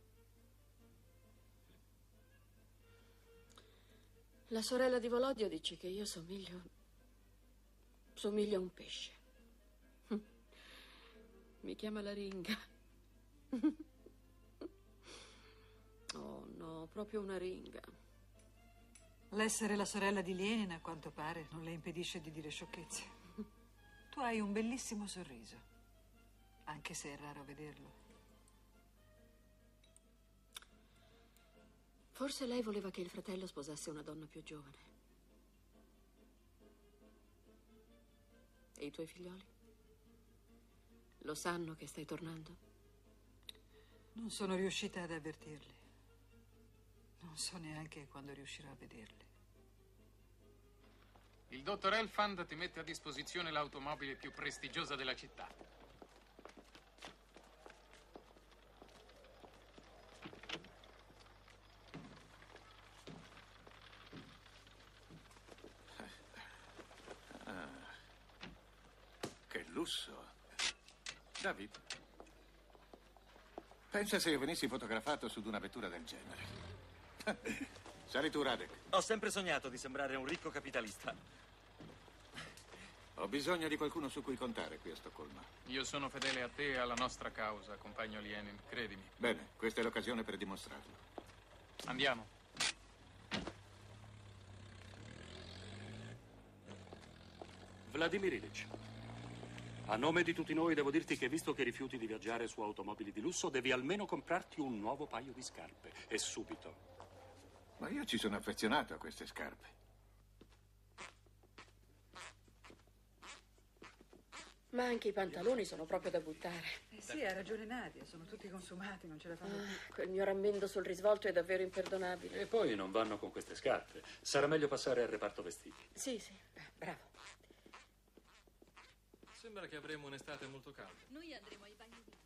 La sorella di Volodio dice che io somiglio... somiglio a un pesce. Mi chiama la ringa. Oh no, proprio una ringa. L'essere la sorella di Lenin, a quanto pare, non le impedisce di dire sciocchezze. Tu hai un bellissimo sorriso, anche se è raro vederlo. Forse lei voleva che il fratello sposasse una donna più giovane. E i tuoi figlioli? Lo sanno che stai tornando? Non sono riuscita ad avvertirli. Non so neanche quando riuscirò a vederli. Il dottor Elfand ti mette a disposizione l'automobile più prestigiosa della città. Ah, che lusso. David, pensa se io venissi fotografato su di una vettura del genere. Sali tu, Radek. Ho sempre sognato di sembrare un ricco capitalista. Ho bisogno di qualcuno su cui contare qui a Stoccolma. Io sono fedele a te e alla nostra causa, compagno Lenin, credimi. Bene, questa è l'occasione per dimostrarlo. Andiamo. Vladimir Ilyich, a nome di tutti noi devo dirti che visto che rifiuti di viaggiare su automobili di lusso, devi almeno comprarti un nuovo paio di scarpe, e subito. Ma io ci sono affezionato a queste scarpe. Ma anche i pantaloni sono proprio da buttare. Eh sì, ha ragione Nadia, sono tutti consumati, non ce la fanno più. Ah, quel mio rammendo sul risvolto è davvero imperdonabile. E poi non vanno con queste scarpe. Sarà meglio passare al reparto vestiti. Sì, sì, bravo. Sembra che avremo un'estate molto calda. Noi andremo ai bagni di...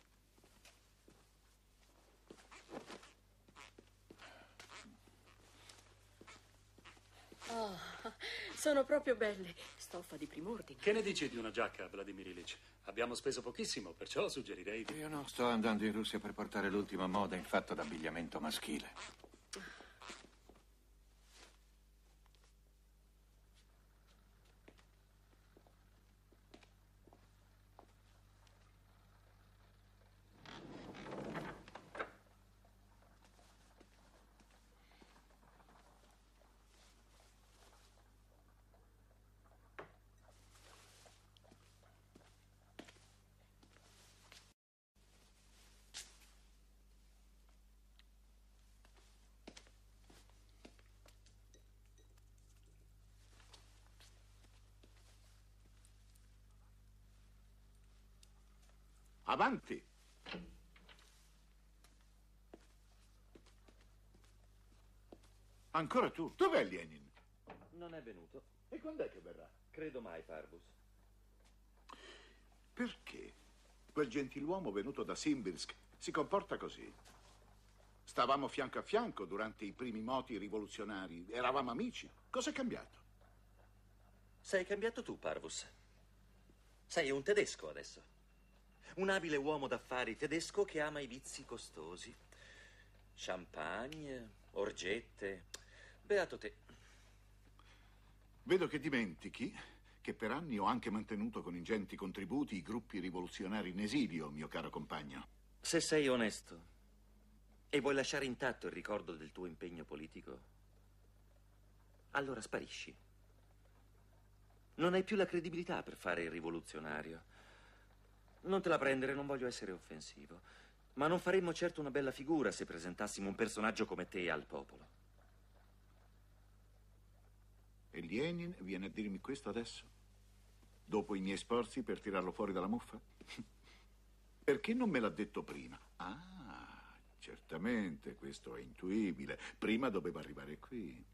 Oh, sono proprio belle. Stoffa di prim'ordine. Che ne dici di una giacca, Vladimir Ilyich? Abbiamo speso pochissimo, perciò suggerirei di... Io non sto andando in Russia per portare l'ultima moda in fatto d'abbigliamento maschile. Avanti. Ancora tu? Dov'è Lenin? Non è venuto. E quando è che verrà? Credo mai, Parbus. Perché quel gentiluomo venuto da Simbirsk si comporta così? Stavamo fianco a fianco durante i primi moti rivoluzionari. Eravamo amici. Cos'è cambiato? Sei cambiato tu, Parvus. Sei un tedesco adesso. Un abile uomo d'affari tedesco che ama i vizi costosi. Champagne, orgette. Beato te. Vedo che dimentichi che per anni ho anche mantenuto con ingenti contributi i gruppi rivoluzionari in esilio, mio caro compagno. Se sei onesto e vuoi lasciare intatto il ricordo del tuo impegno politico, allora sparisci. Non hai più la credibilità per fare il rivoluzionario. Non te la prendere, non voglio essere offensivo, ma non faremmo certo una bella figura se presentassimo un personaggio come te al popolo. E Lenin viene a dirmi questo adesso? Dopo i miei sforzi per tirarlo fuori dalla muffa? Perché non me l'ha detto prima? Ah, certamente, questo è intuibile. Prima doveva arrivare qui.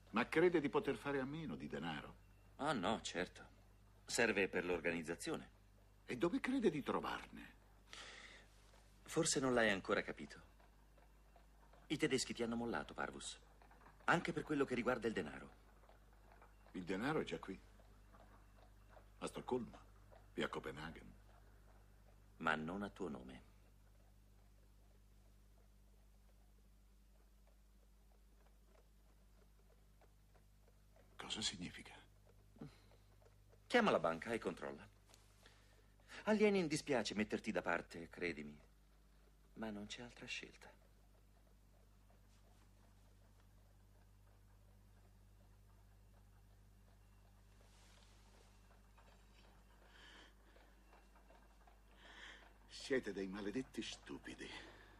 Ma crede di poter fare a meno di denaro? Ah, no, certo. Serve per l'organizzazione. E dove crede di trovarne? Forse non l'hai ancora capito. I tedeschi ti hanno mollato, Parvus. Anche per quello che riguarda il denaro. Il denaro è già qui. A Stoccolma e a Copenaghen. Ma non a tuo nome. Cosa significa? Chiama la banca e controlla. A Lenin dispiace metterti da parte, credimi. Ma non c'è altra scelta. Siete dei maledetti stupidi.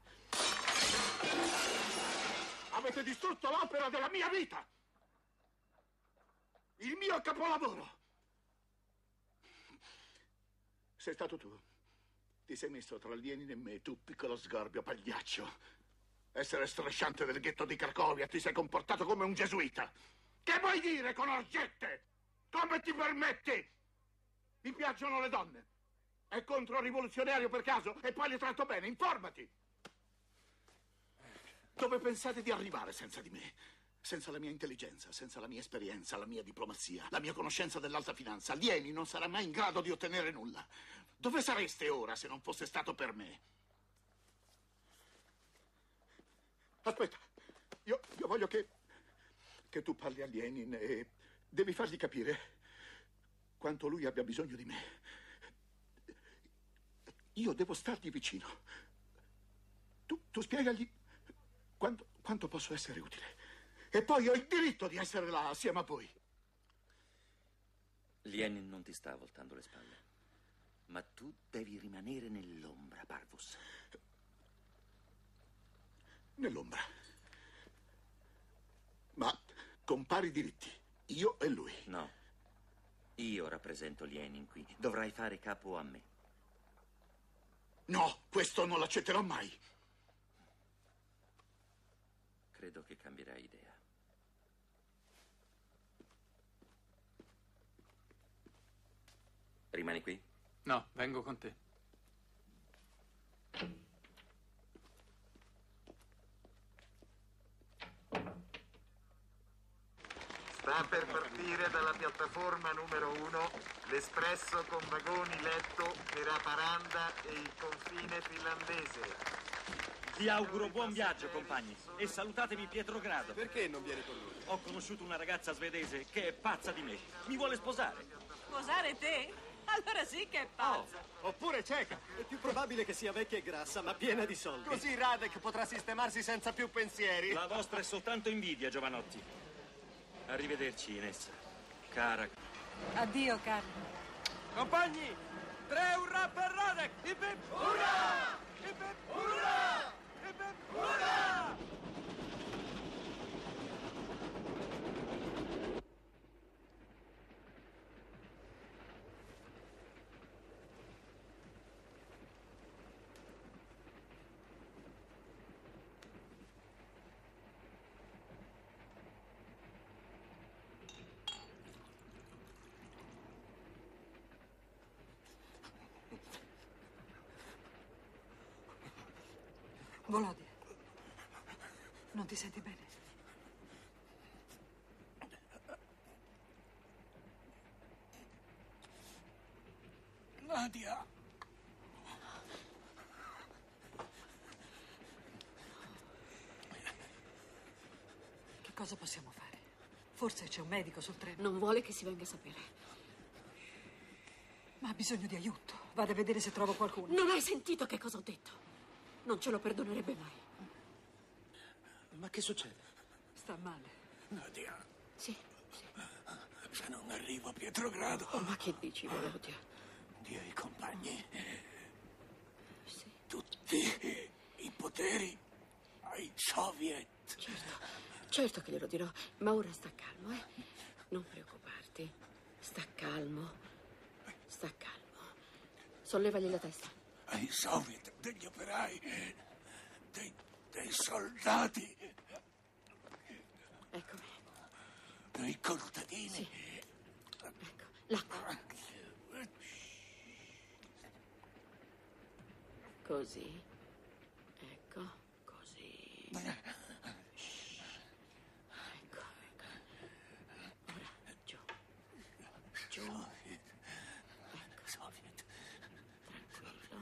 Avete distrutto l'opera della mia vita! Il mio capolavoro! Sei stato tu. Ti sei messo tra Lenin e me, tu piccolo sgorbio pagliaccio. Essere strisciante del ghetto di Cracovia, ti sei comportato come un gesuita. Che vuoi dire con orgette? Come ti permetti? Mi piacciono le donne. È controrivoluzionario per caso? E poi le tratto bene, informati! Dove pensate di arrivare senza di me? Senza la mia intelligenza, senza la mia esperienza, la mia diplomazia, la mia conoscenza dell'alta finanza, Lenin non sarà mai in grado di ottenere nulla. Dove sareste ora se non fosse stato per me? Aspetta, io, io voglio che, che tu parli a Lenin e devi fargli capire quanto lui abbia bisogno di me. Io devo stargli vicino. Tu, tu spiegagli quanto, quanto posso essere utile. E poi ho il diritto di essere là assieme a voi. Lenin non ti sta voltando le spalle. Ma tu devi rimanere nell'ombra, Parvus. Nell'ombra. Ma con pari diritti, io e lui. No. Io rappresento Lenin qui. Dovrai fare capo a me. No, questo non l'accetterò mai. Credo che cambierai idea. Rimani qui? No, vengo con te. Sta per partire dalla piattaforma numero uno l'espresso con vagoni letto per Haparanda e il confine finlandese. Vi auguro buon viaggio, compagni, e salutatemi Pietrogrado. Perché non vieni con noi? Ho conosciuto una ragazza svedese che è pazza di me. Mi vuole sposare. Sposare te? Allora sì che è pazza. Oh, oppure cieca. È più probabile che sia vecchia e grassa, ma piena di soldi. Così Radek potrà sistemarsi senza più pensieri. La vostra è soltanto invidia, giovanotti. Arrivederci, Inessa. Cara. Addio, Carlo. Compagni, tre urrà per Radek! Hip hip urrà! Hip hip urrà! Hip hip urrà! Volodya, non ti senti bene? Nadia. Che cosa possiamo fare? Forse c'è un medico sul treno. Non vuole che si venga a sapere. Ma ha bisogno di aiuto. Vado a vedere se trovo qualcuno. Non hai sentito che cosa ho detto? Non ce lo perdonerebbe mai. Ma che succede? Sta male. Nadia. Sì, sì. Se non arrivo a Pietrogrado... Oh, ma che dici, Volodya? Dio i compagni. Sì. Tutti i poteri ai soviet. Certo, certo che glielo dirò. Ma ora sta calmo, eh? Non preoccuparti. Sta calmo. Sta calmo. Sollevagli la testa. Ai soviet, degli operai, dei, dei soldati. Eccomi. I contadini? Sì. Ecco, l'acqua. Così. Ecco, così. Ecco, ecco. Ora, giù. Giù. Ecco. Soviet. Tranquillo.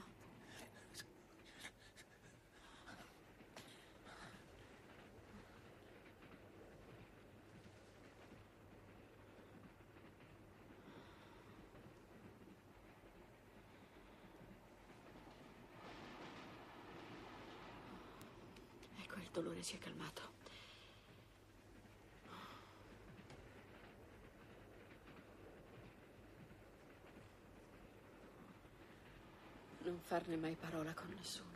Ecco, il dolore si è calmato. Non farne mai parola con nessuno.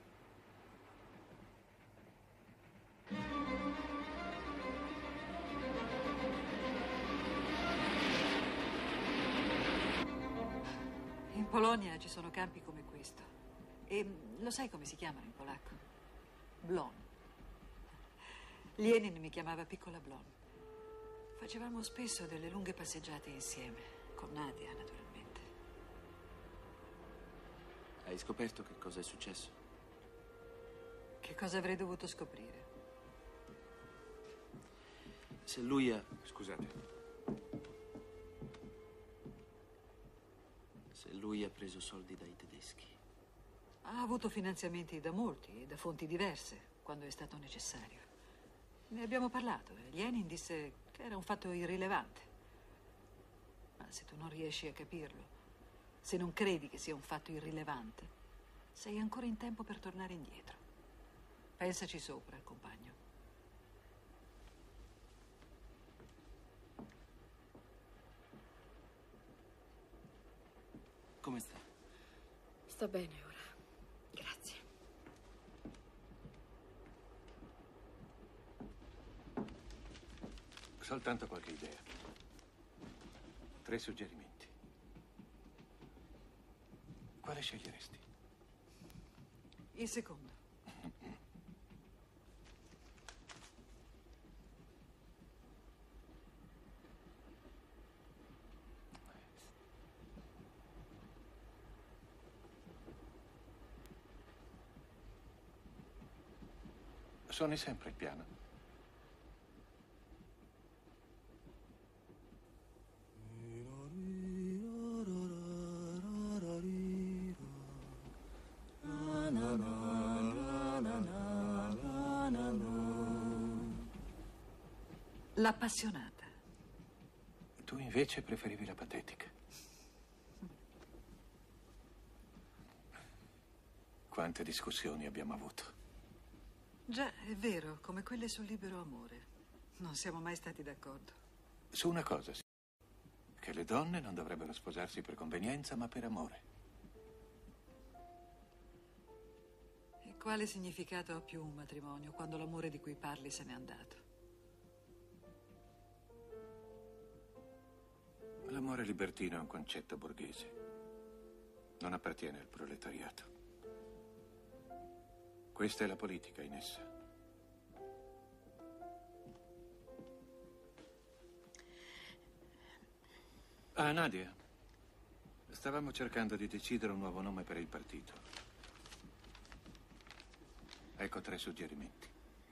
In Polonia ci sono campi come questo. E lo sai come si chiamano in polacco? Blon. Lenin mi chiamava piccola Blon. Facevamo spesso delle lunghe passeggiate insieme, con Nadia, naturalmente. Hai scoperto che cosa è successo? Che cosa avrei dovuto scoprire? Se lui ha... Scusate. Se lui ha preso soldi dai tedeschi. Ha avuto finanziamenti da molti e da fonti diverse, quando è stato necessario. Ne abbiamo parlato e Lenin disse che era un fatto irrilevante. Ma se tu non riesci a capirlo, se non credi che sia un fatto irrilevante, sei ancora in tempo per tornare indietro. Pensaci sopra, compagno. Come sta? Sta bene ora. Grazie. Soltanto qualche idea. Tre suggerimenti. Quale sceglieresti? Il secondo. Suoni sempre il piano? L'appassionata. Tu invece preferivi la patetica. Quante discussioni abbiamo avuto. Già, è vero, come quelle sul libero amore. Non siamo mai stati d'accordo. Su una cosa, sì. Che le donne non dovrebbero sposarsi per convenienza, ma per amore. E quale significato ha più un matrimonio quando l'amore di cui parli se n'è andato? L'amore libertino è un concetto borghese. Non appartiene al proletariato. Questa è la politica in essa. Ah, Nadia. Stavamo cercando di decidere un nuovo nome per il partito. Ecco tre suggerimenti.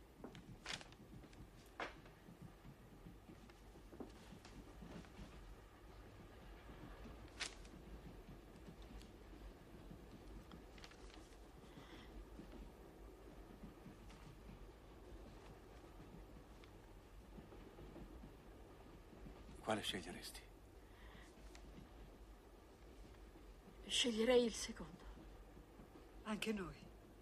Quale sceglieresti? Sceglierei il secondo. Anche noi.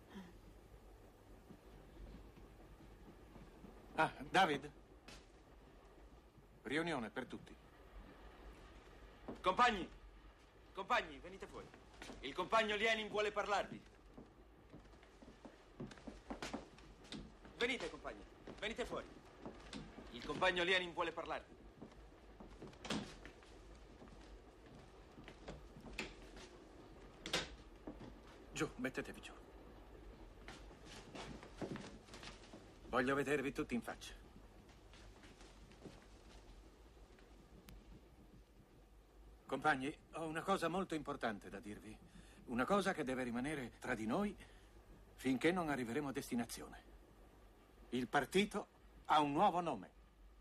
Ah, David. Riunione per tutti. Compagni, compagni, venite fuori. Il compagno Lenin vuole parlarvi. Venite, compagni, venite fuori. Il compagno Lenin vuole parlarvi. Giù, mettetevi giù. Voglio vedervi tutti in faccia. Compagni, ho una cosa molto importante da dirvi. Una cosa che deve rimanere tra di noi finché non arriveremo a destinazione. Il partito ha un nuovo nome.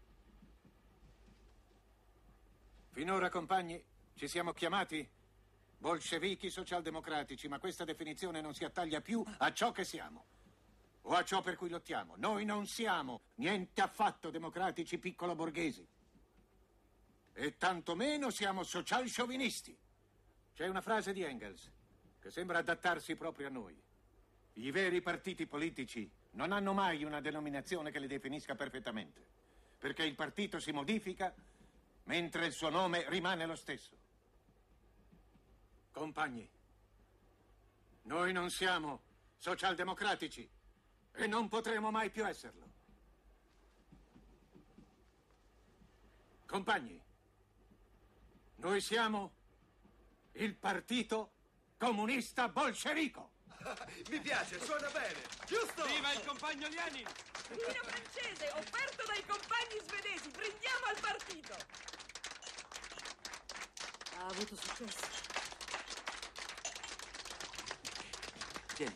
Finora, compagni, ci siamo chiamati bolscevichi socialdemocratici, ma questa definizione non si attaglia più a ciò che siamo o a ciò per cui lottiamo. Noi non siamo niente affatto democratici piccolo borghesi e tantomeno siamo social-sciovinisti. C'è una frase di Engels che sembra adattarsi proprio a noi. I veri partiti politici non hanno mai una denominazione che li definisca perfettamente, perché il partito si modifica mentre il suo nome rimane lo stesso. Compagni, noi non siamo socialdemocratici e non potremo mai più esserlo. Compagni, noi siamo il Partito Comunista Bolscevico. Mi piace, suona bene. Giusto! Viva il compagno Lenin! Vino francese offerto dai compagni svedesi. Prendiamo al partito. Ha avuto successo. Tieni.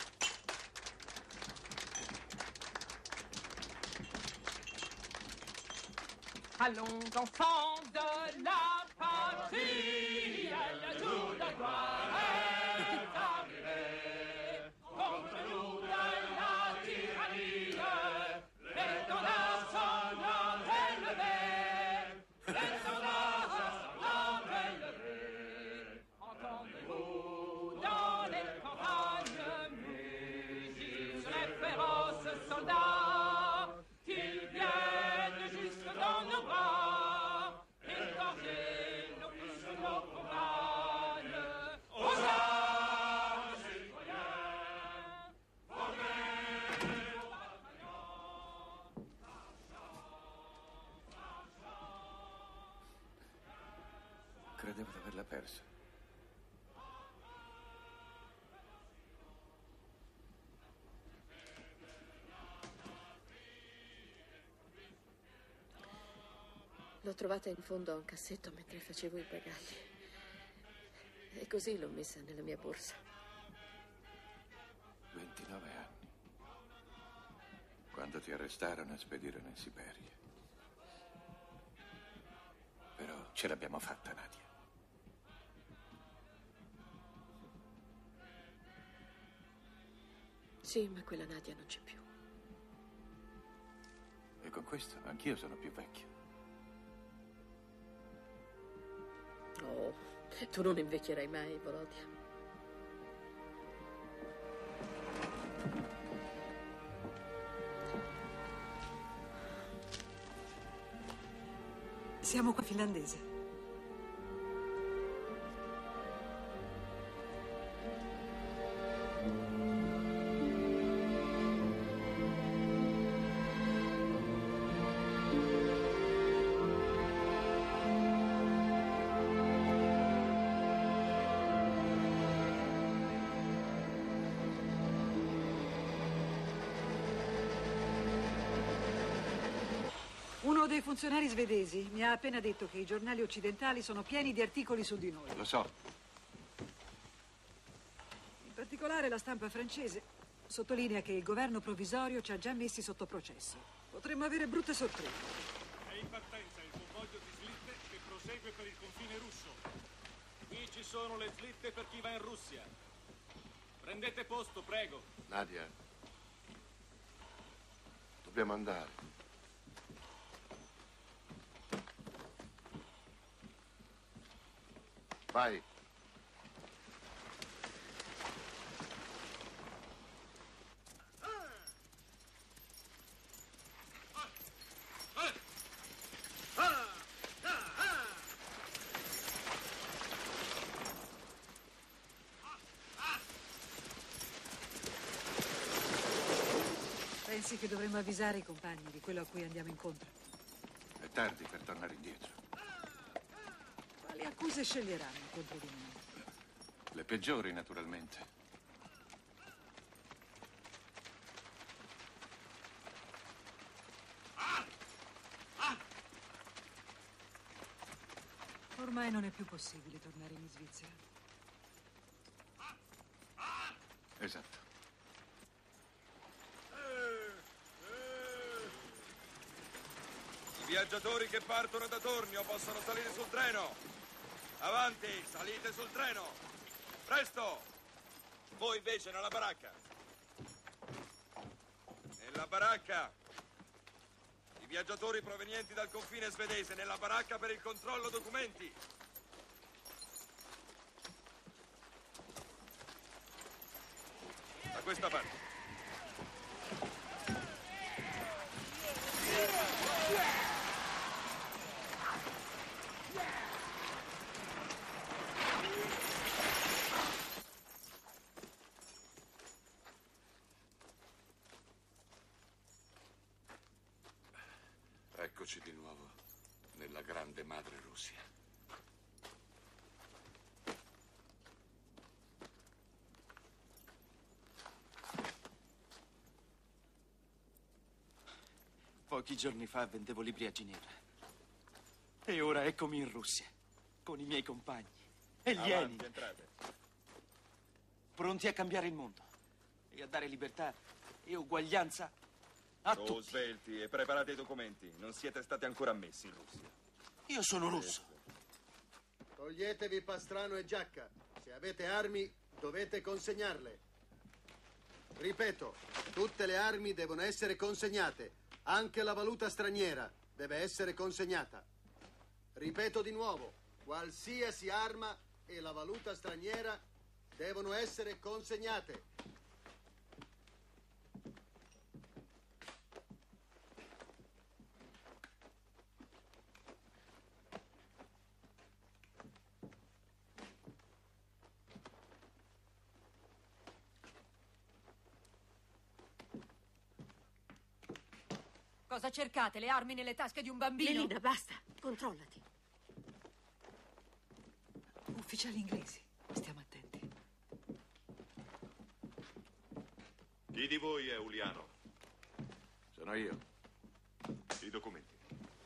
Allons enfants de la patrie, le jour de gloire est arrivé. Contre nous de la tyrannie, les soldats sont élevés. Les soldats sont élevés. Entendez-vous dans les campagnes musique les féroces soldats qui viennent jusque dans nos bras, égorger nos fils et nos compagnes. Aux armes, citoyens, formez vos bataillons. Credevo di averla persa. L'ho trovata in fondo a un cassetto mentre facevo i bagagli. E così l'ho messa nella mia borsa. ventinove anni. Quando ti arrestarono e spedirono in Siberia. Però ce l'abbiamo fatta, Nadia. Sì, ma quella Nadia non c'è più. E con questo anch'io sono più vecchio. Oh, tu non invecchierai mai, Volodia. Siamo qua finlandese. Uno dei funzionari svedesi mi ha appena detto che i giornali occidentali sono pieni di articoli su di noi. Lo so. In particolare la stampa francese sottolinea che il governo provvisorio ci ha già messi sotto processo. Potremmo avere brutte sorprese. È in partenza il convoglio di slitte che prosegue per il confine russo. Qui ci sono le slitte per chi va in Russia. Prendete posto, prego. Nadia, dobbiamo andare. Vai. Pensi che dovremmo avvisare i compagni di quello a cui andiamo incontro? È tardi per tornare indietro. Quali accuse sceglieranno contro di noi? Le peggiori, naturalmente. Ormai Ormai non è più possibile tornare in Svizzera. Esatto. I viaggiatori che partono da Tornio possono salire sul treno. Avanti, salite sul treno. Presto! Voi invece nella baracca. Nella baracca. I viaggiatori provenienti dal confine svedese nella baracca per il controllo documenti. Da questa parte. Eccoci di nuovo nella grande madre Russia. Pochi giorni fa vendevo libri a Ginevra. E ora eccomi in Russia, con i miei compagni. E gli Lenin. Entrate. Pronti a cambiare il mondo. E a dare libertà e uguaglianza a Su, tutti. svelti e preparate i documenti. Non siete stati ancora ammessi in Russia. Io sono russo. Toglietevi pastrano e giacca. Se avete armi, dovete consegnarle. Ripeto, tutte le armi devono essere consegnate. Anche la valuta straniera deve essere consegnata. Ripeto di nuovo, qualsiasi arma e la valuta straniera devono essere consegnate. Cosa cercate? Le armi nelle tasche di un bambino? Melina, basta. Controllati. Ufficiali inglesi, stiamo attenti. Chi di voi è Ulianov? Sono io. I documenti.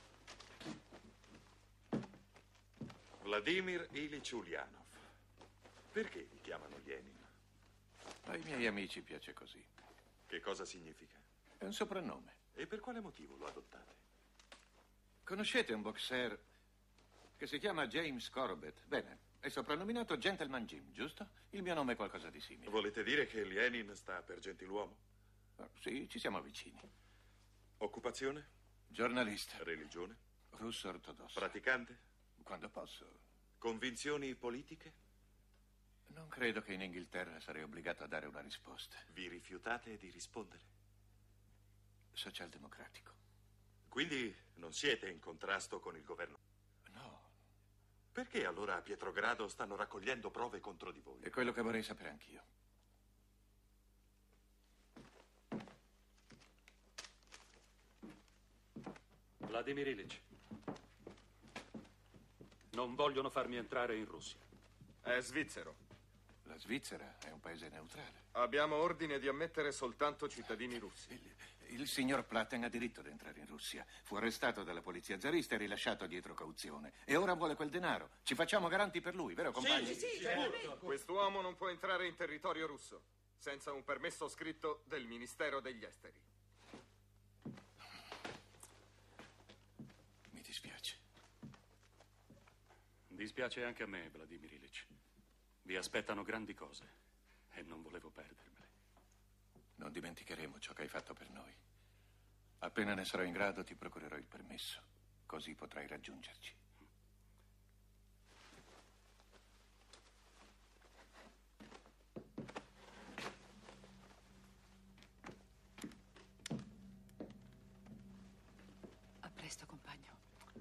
Vladimir Ilich Ulianov. Perché vi chiamano Lenin? Ai miei amici piace così. Che cosa significa? È un soprannome. E per quale motivo lo adottate? Conoscete un boxer che si chiama James Corbett? Bene, è soprannominato Gentleman Jim, giusto? Il mio nome è qualcosa di simile. Volete dire che Lenin sta per gentiluomo? Ah, sì, ci siamo vicini. Occupazione? Giornalista. Religione? Russo ortodosso. Praticante? Quando posso. Convinzioni politiche? Non credo che in Inghilterra sarei obbligato a dare una risposta. Vi rifiutate di rispondere? Socialdemocratico. Quindi non siete in contrasto con il governo? No. Perché allora a Pietrogrado stanno raccogliendo prove contro di voi? È quello che vorrei sapere anch'io. Vladimir Ilich. Non vogliono farmi entrare in Russia. È svizzero. La Svizzera è un paese neutrale. Abbiamo ordine di ammettere soltanto cittadini russi. Il, il signor Platen ha diritto di entrare in Russia. Fu arrestato dalla polizia zarista e rilasciato dietro cauzione. E ora vuole quel denaro. Ci facciamo garanti per lui, vero compagni? Sì, sì, certo. Quest'uomo non può entrare in territorio russo senza un permesso scritto del Ministero degli Esteri. Mi dispiace. Dispiace anche a me, Vladimir Ilich. Vi aspettano grandi cose e non volevo perdermele. Non dimenticheremo ciò che hai fatto per noi. Appena ne sarò in grado ti procurerò il permesso, così potrai raggiungerci. A presto, compagno.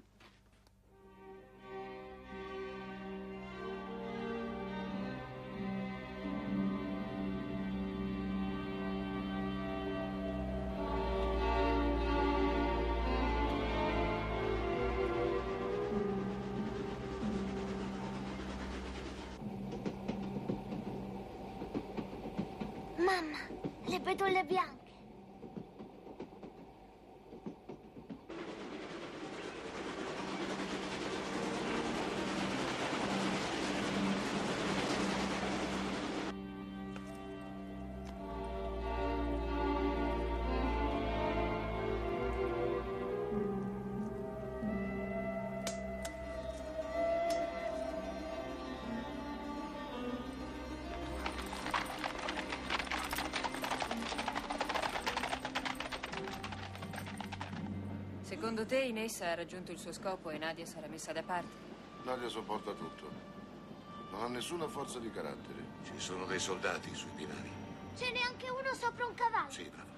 Mamma, le betulle bianche. Secondo te Inessa ha raggiunto il suo scopo e Nadia sarà messa da parte? Nadia sopporta tutto. Non ha nessuna forza di carattere. Ci sono dei soldati sui binari. Ce n'è anche uno sopra un cavallo. Sì, bravo.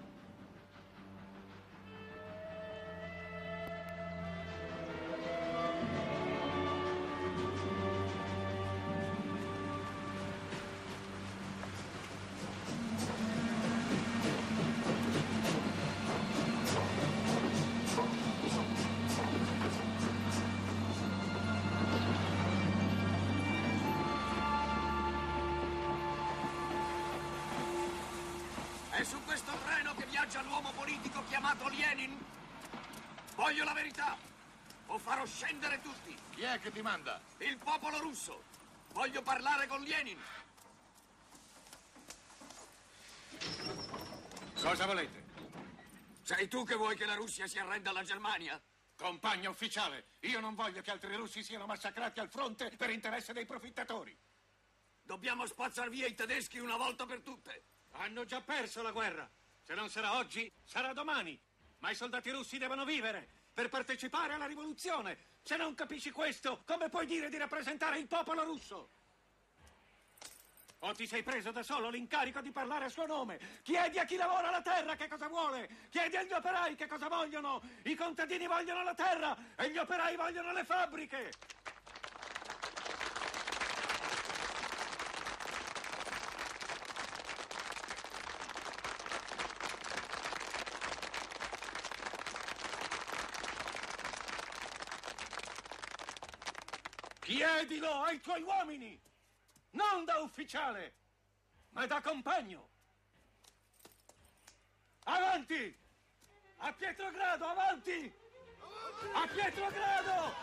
È su questo treno che viaggia l'uomo politico chiamato Lenin? Voglio la verità, o farò scendere tutti. Chi è che ti manda? Il popolo russo. Voglio parlare con Lenin. Cosa volete? Sei tu che vuoi che la Russia si arrenda alla Germania? Compagno ufficiale, io non voglio che altri russi siano massacrati al fronte per interesse dei profittatori. Dobbiamo spazzar via i tedeschi una volta per tutte. Hanno già perso la guerra. Se non sarà oggi, sarà domani. Ma i soldati russi devono vivere per partecipare alla rivoluzione. Se non capisci questo, come puoi dire di rappresentare il popolo russo? O ti sei preso da solo l'incarico di parlare a suo nome? Chiedi a chi lavora la terra che cosa vuole. Chiedi agli operai che cosa vogliono. I contadini vogliono la terra e gli operai vogliono le fabbriche. Chiedilo ai tuoi uomini, non da ufficiale, ma da compagno. Avanti! A Pietrogrado, avanti! A Pietrogrado!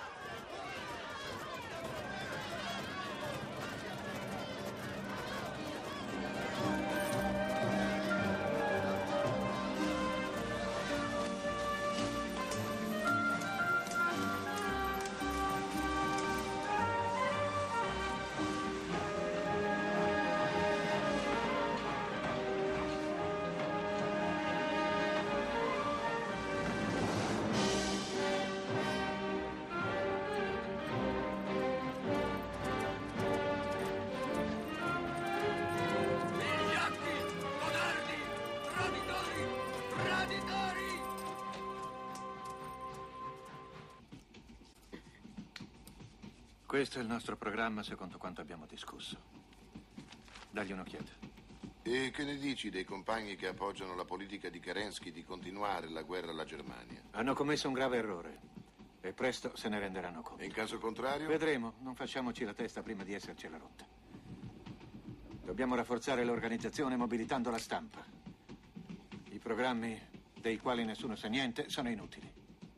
Questo è il nostro programma secondo quanto abbiamo discusso. Dagli un'occhiata. E che ne dici dei compagni che appoggiano la politica di Kerensky di continuare la guerra alla Germania? Hanno commesso un grave errore e presto se ne renderanno conto. E in caso contrario? Vedremo, non facciamoci la testa prima di essercela rotta. Dobbiamo rafforzare l'organizzazione mobilitando la stampa. I programmi dei quali nessuno sa niente sono inutili.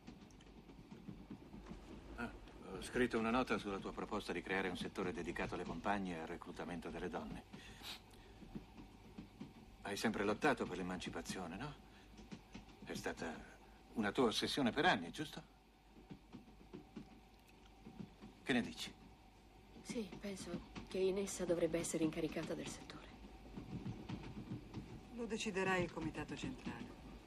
Ho scritto una nota sulla tua proposta di creare un settore dedicato alle compagne e al reclutamento delle donne. Hai sempre lottato per l'emancipazione, no? È stata una tua ossessione per anni, giusto? Che ne dici? Sì, penso che Inessa dovrebbe essere incaricata del settore. Lo deciderà il comitato centrale.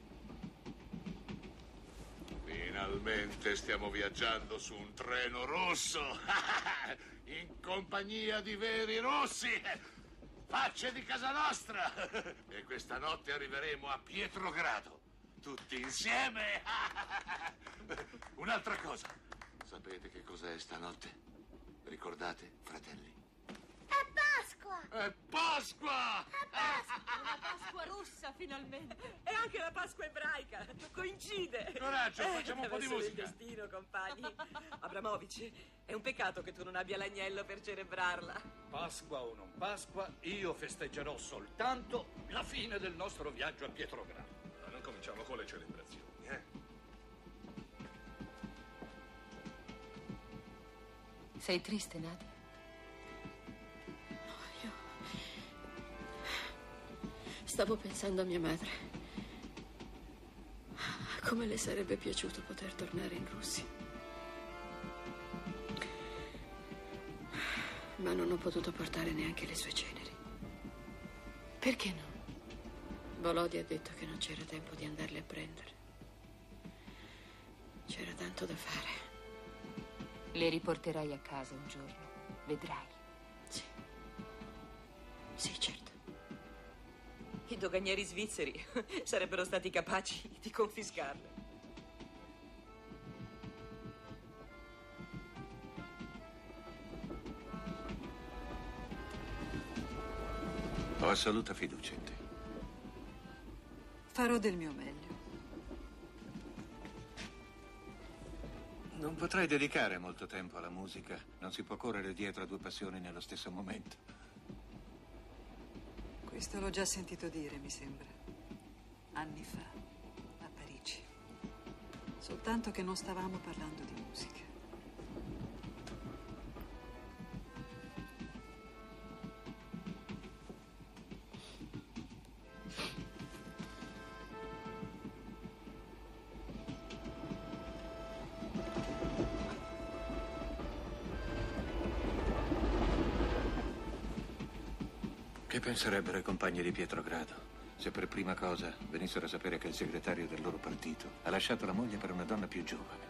Finalmente stiamo viaggiando su un treno russo, in compagnia di veri russi, facce di casa nostra. E questa notte arriveremo a Pietrogrado, tutti insieme. Un'altra cosa, sapete che cos'è stanotte? Ricordate, fratelli? È Pasqua! È Pasqua! È Pasqua! Una Pasqua russa, finalmente! E anche la Pasqua ebraica! Coincide! Coraggio, facciamo un po' di Deve essere musica. il destino, compagni. Abramovic, è un peccato che tu non abbia l'agnello per celebrarla. Pasqua o non Pasqua, io festeggerò soltanto la fine del nostro viaggio a Pietrogrado. Ma non cominciamo con le celebrazioni, eh? Sei triste, Nadia? Stavo pensando a mia madre. A come le sarebbe piaciuto poter tornare in Russia. Ma non ho potuto portare neanche le sue ceneri. Perché no? Volodya ha detto che non c'era tempo di andarle a prendere. C'era tanto da fare. Le riporterai a casa un giorno, vedrai. Sì. Sì, certo. I doganieri svizzeri sarebbero stati capaci di confiscarle. Ho assoluta fiducia in te. Farò del mio meglio. Non potrei dedicare molto tempo alla musica. Non si può correre dietro a due passioni nello stesso momento. Questo l'ho già sentito dire, mi sembra. Anni fa, a Parigi. Soltanto che non stavamo parlando di musica. Che penserebbero i compagni di Pietrogrado se per prima cosa venissero a sapere che il segretario del loro partito ha lasciato la moglie per una donna più giovane?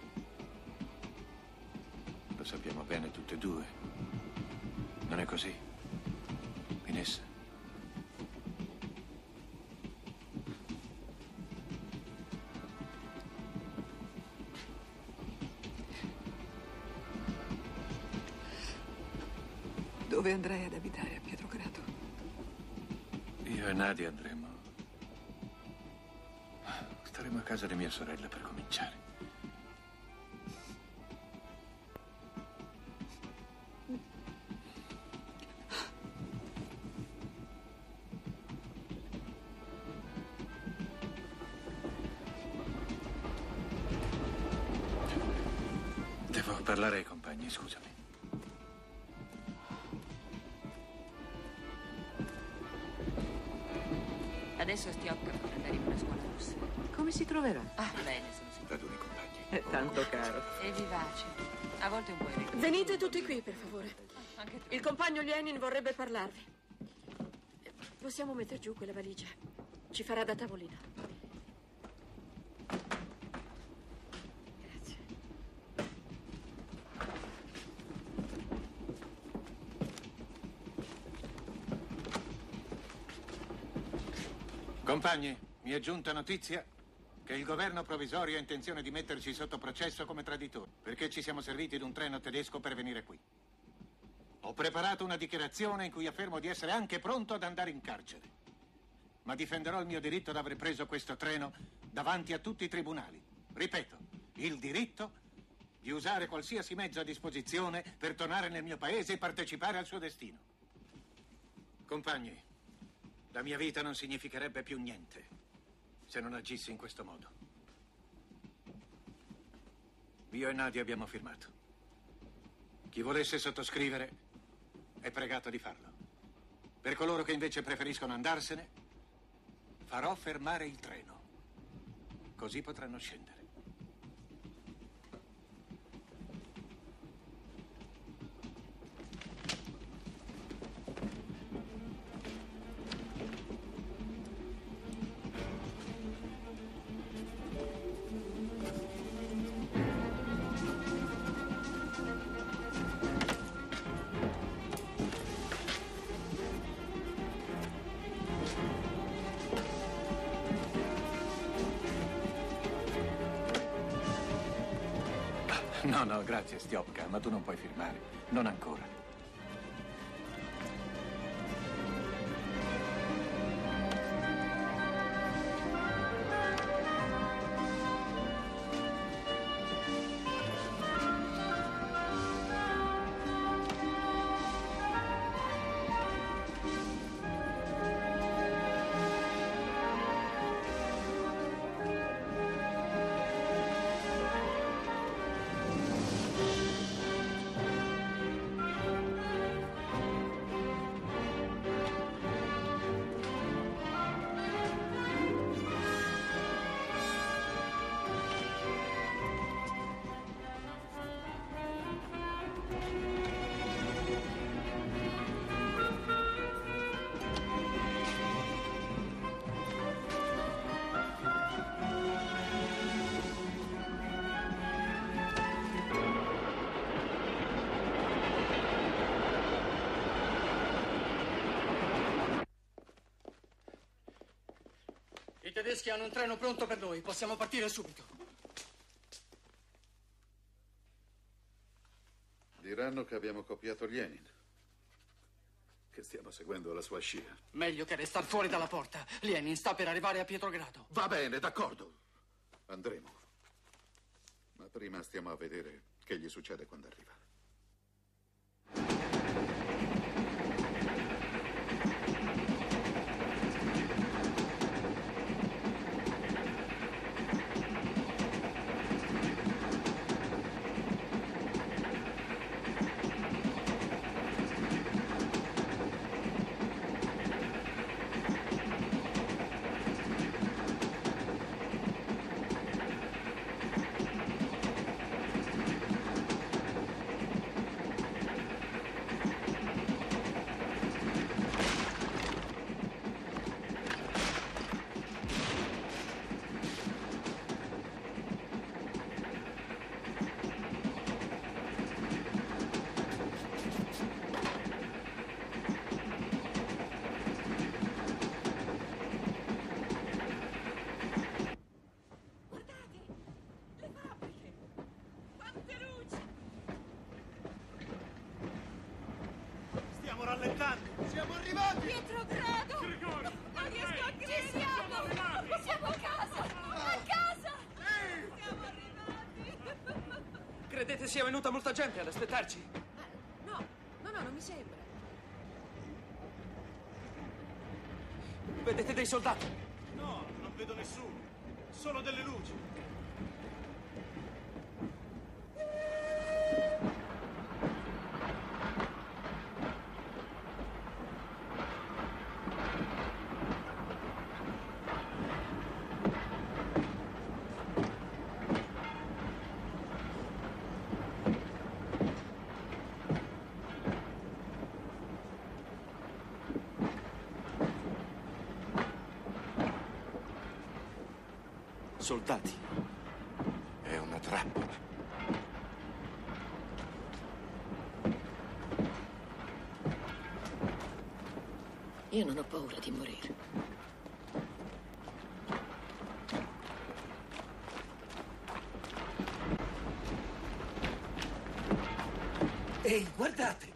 Lo sappiamo bene tutte e due. Non è così, Inessa? Dove andrai ad abitare a Pietrogrado? Io e Nadia andremo. Staremo a casa di mia sorella per cominciare. Devo parlare ai compagni, scusami. Adesso Stiopka fa andare in una scuola russa. Come si troverà? Ah, bene, sono sicura. Raduni compagni. È tanto caro. È vivace. A volte un po' irritante. Venite tutti qui, per favore. Anche tu. Il compagno Lenin vorrebbe parlarvi. Possiamo mettere giù quella valigia. Ci farà da tavolino. Grazie. Compagni, mi è giunta notizia che il governo provvisorio ha intenzione di metterci sotto processo come traditori, perché ci siamo serviti di un treno tedesco per venire qui. Ho preparato una dichiarazione in cui affermo di essere anche pronto ad andare in carcere. Ma difenderò il mio diritto ad aver preso questo treno davanti a tutti i tribunali. Ripeto, il diritto di usare qualsiasi mezzo a disposizione per tornare nel mio paese e partecipare al suo destino. Compagni, la mia vita non significherebbe più niente se non agissi in questo modo. Io e Nadia abbiamo firmato. Chi volesse sottoscrivere è pregato di farlo. Per coloro che invece preferiscono andarsene, farò fermare il treno. Così potranno scendere. No, no, grazie, Stiopka, ma tu non puoi firmare. Non ancora. tedeschi hanno un treno pronto per noi. Possiamo partire subito. Diranno che abbiamo copiato Lenin, che stiamo seguendo la sua scia. Meglio che restar fuori dalla porta. Lenin sta per arrivare a Pietrogrado. Va bene, d'accordo. Andremo. Ma prima stiamo a vedere che gli succede quando arriva. Stiamo rallentando! Siamo arrivati! Pietrogrado! Grigori! Non riesco a credere! Ci siamo! Siamo a casa! A casa! Siamo arrivati! Credete sia venuta molta gente ad aspettarci? No, no, no, non mi sembra. Vedete dei soldati? No, non vedo nessuno. Solo delle luci. Soldati. È una trappola. Io non ho paura di morire. Ehi, guardate!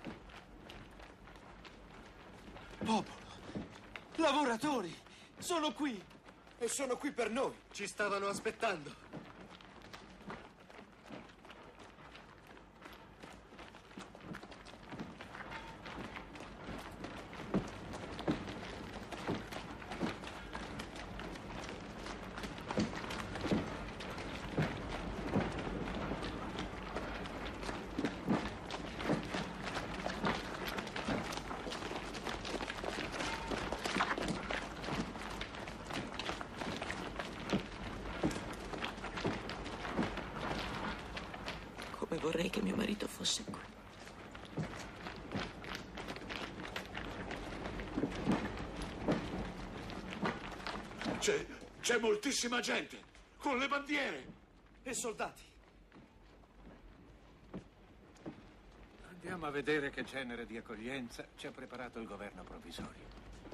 Popolo! Lavoratori! Sono qui! E sono qui per noi. Ci stavano aspettando. Come vorrei che mio marito fosse qui. C'è, c'è moltissima gente, con le bandiere. E soldati. Andiamo a vedere che genere di accoglienza ci ha preparato il governo provvisorio.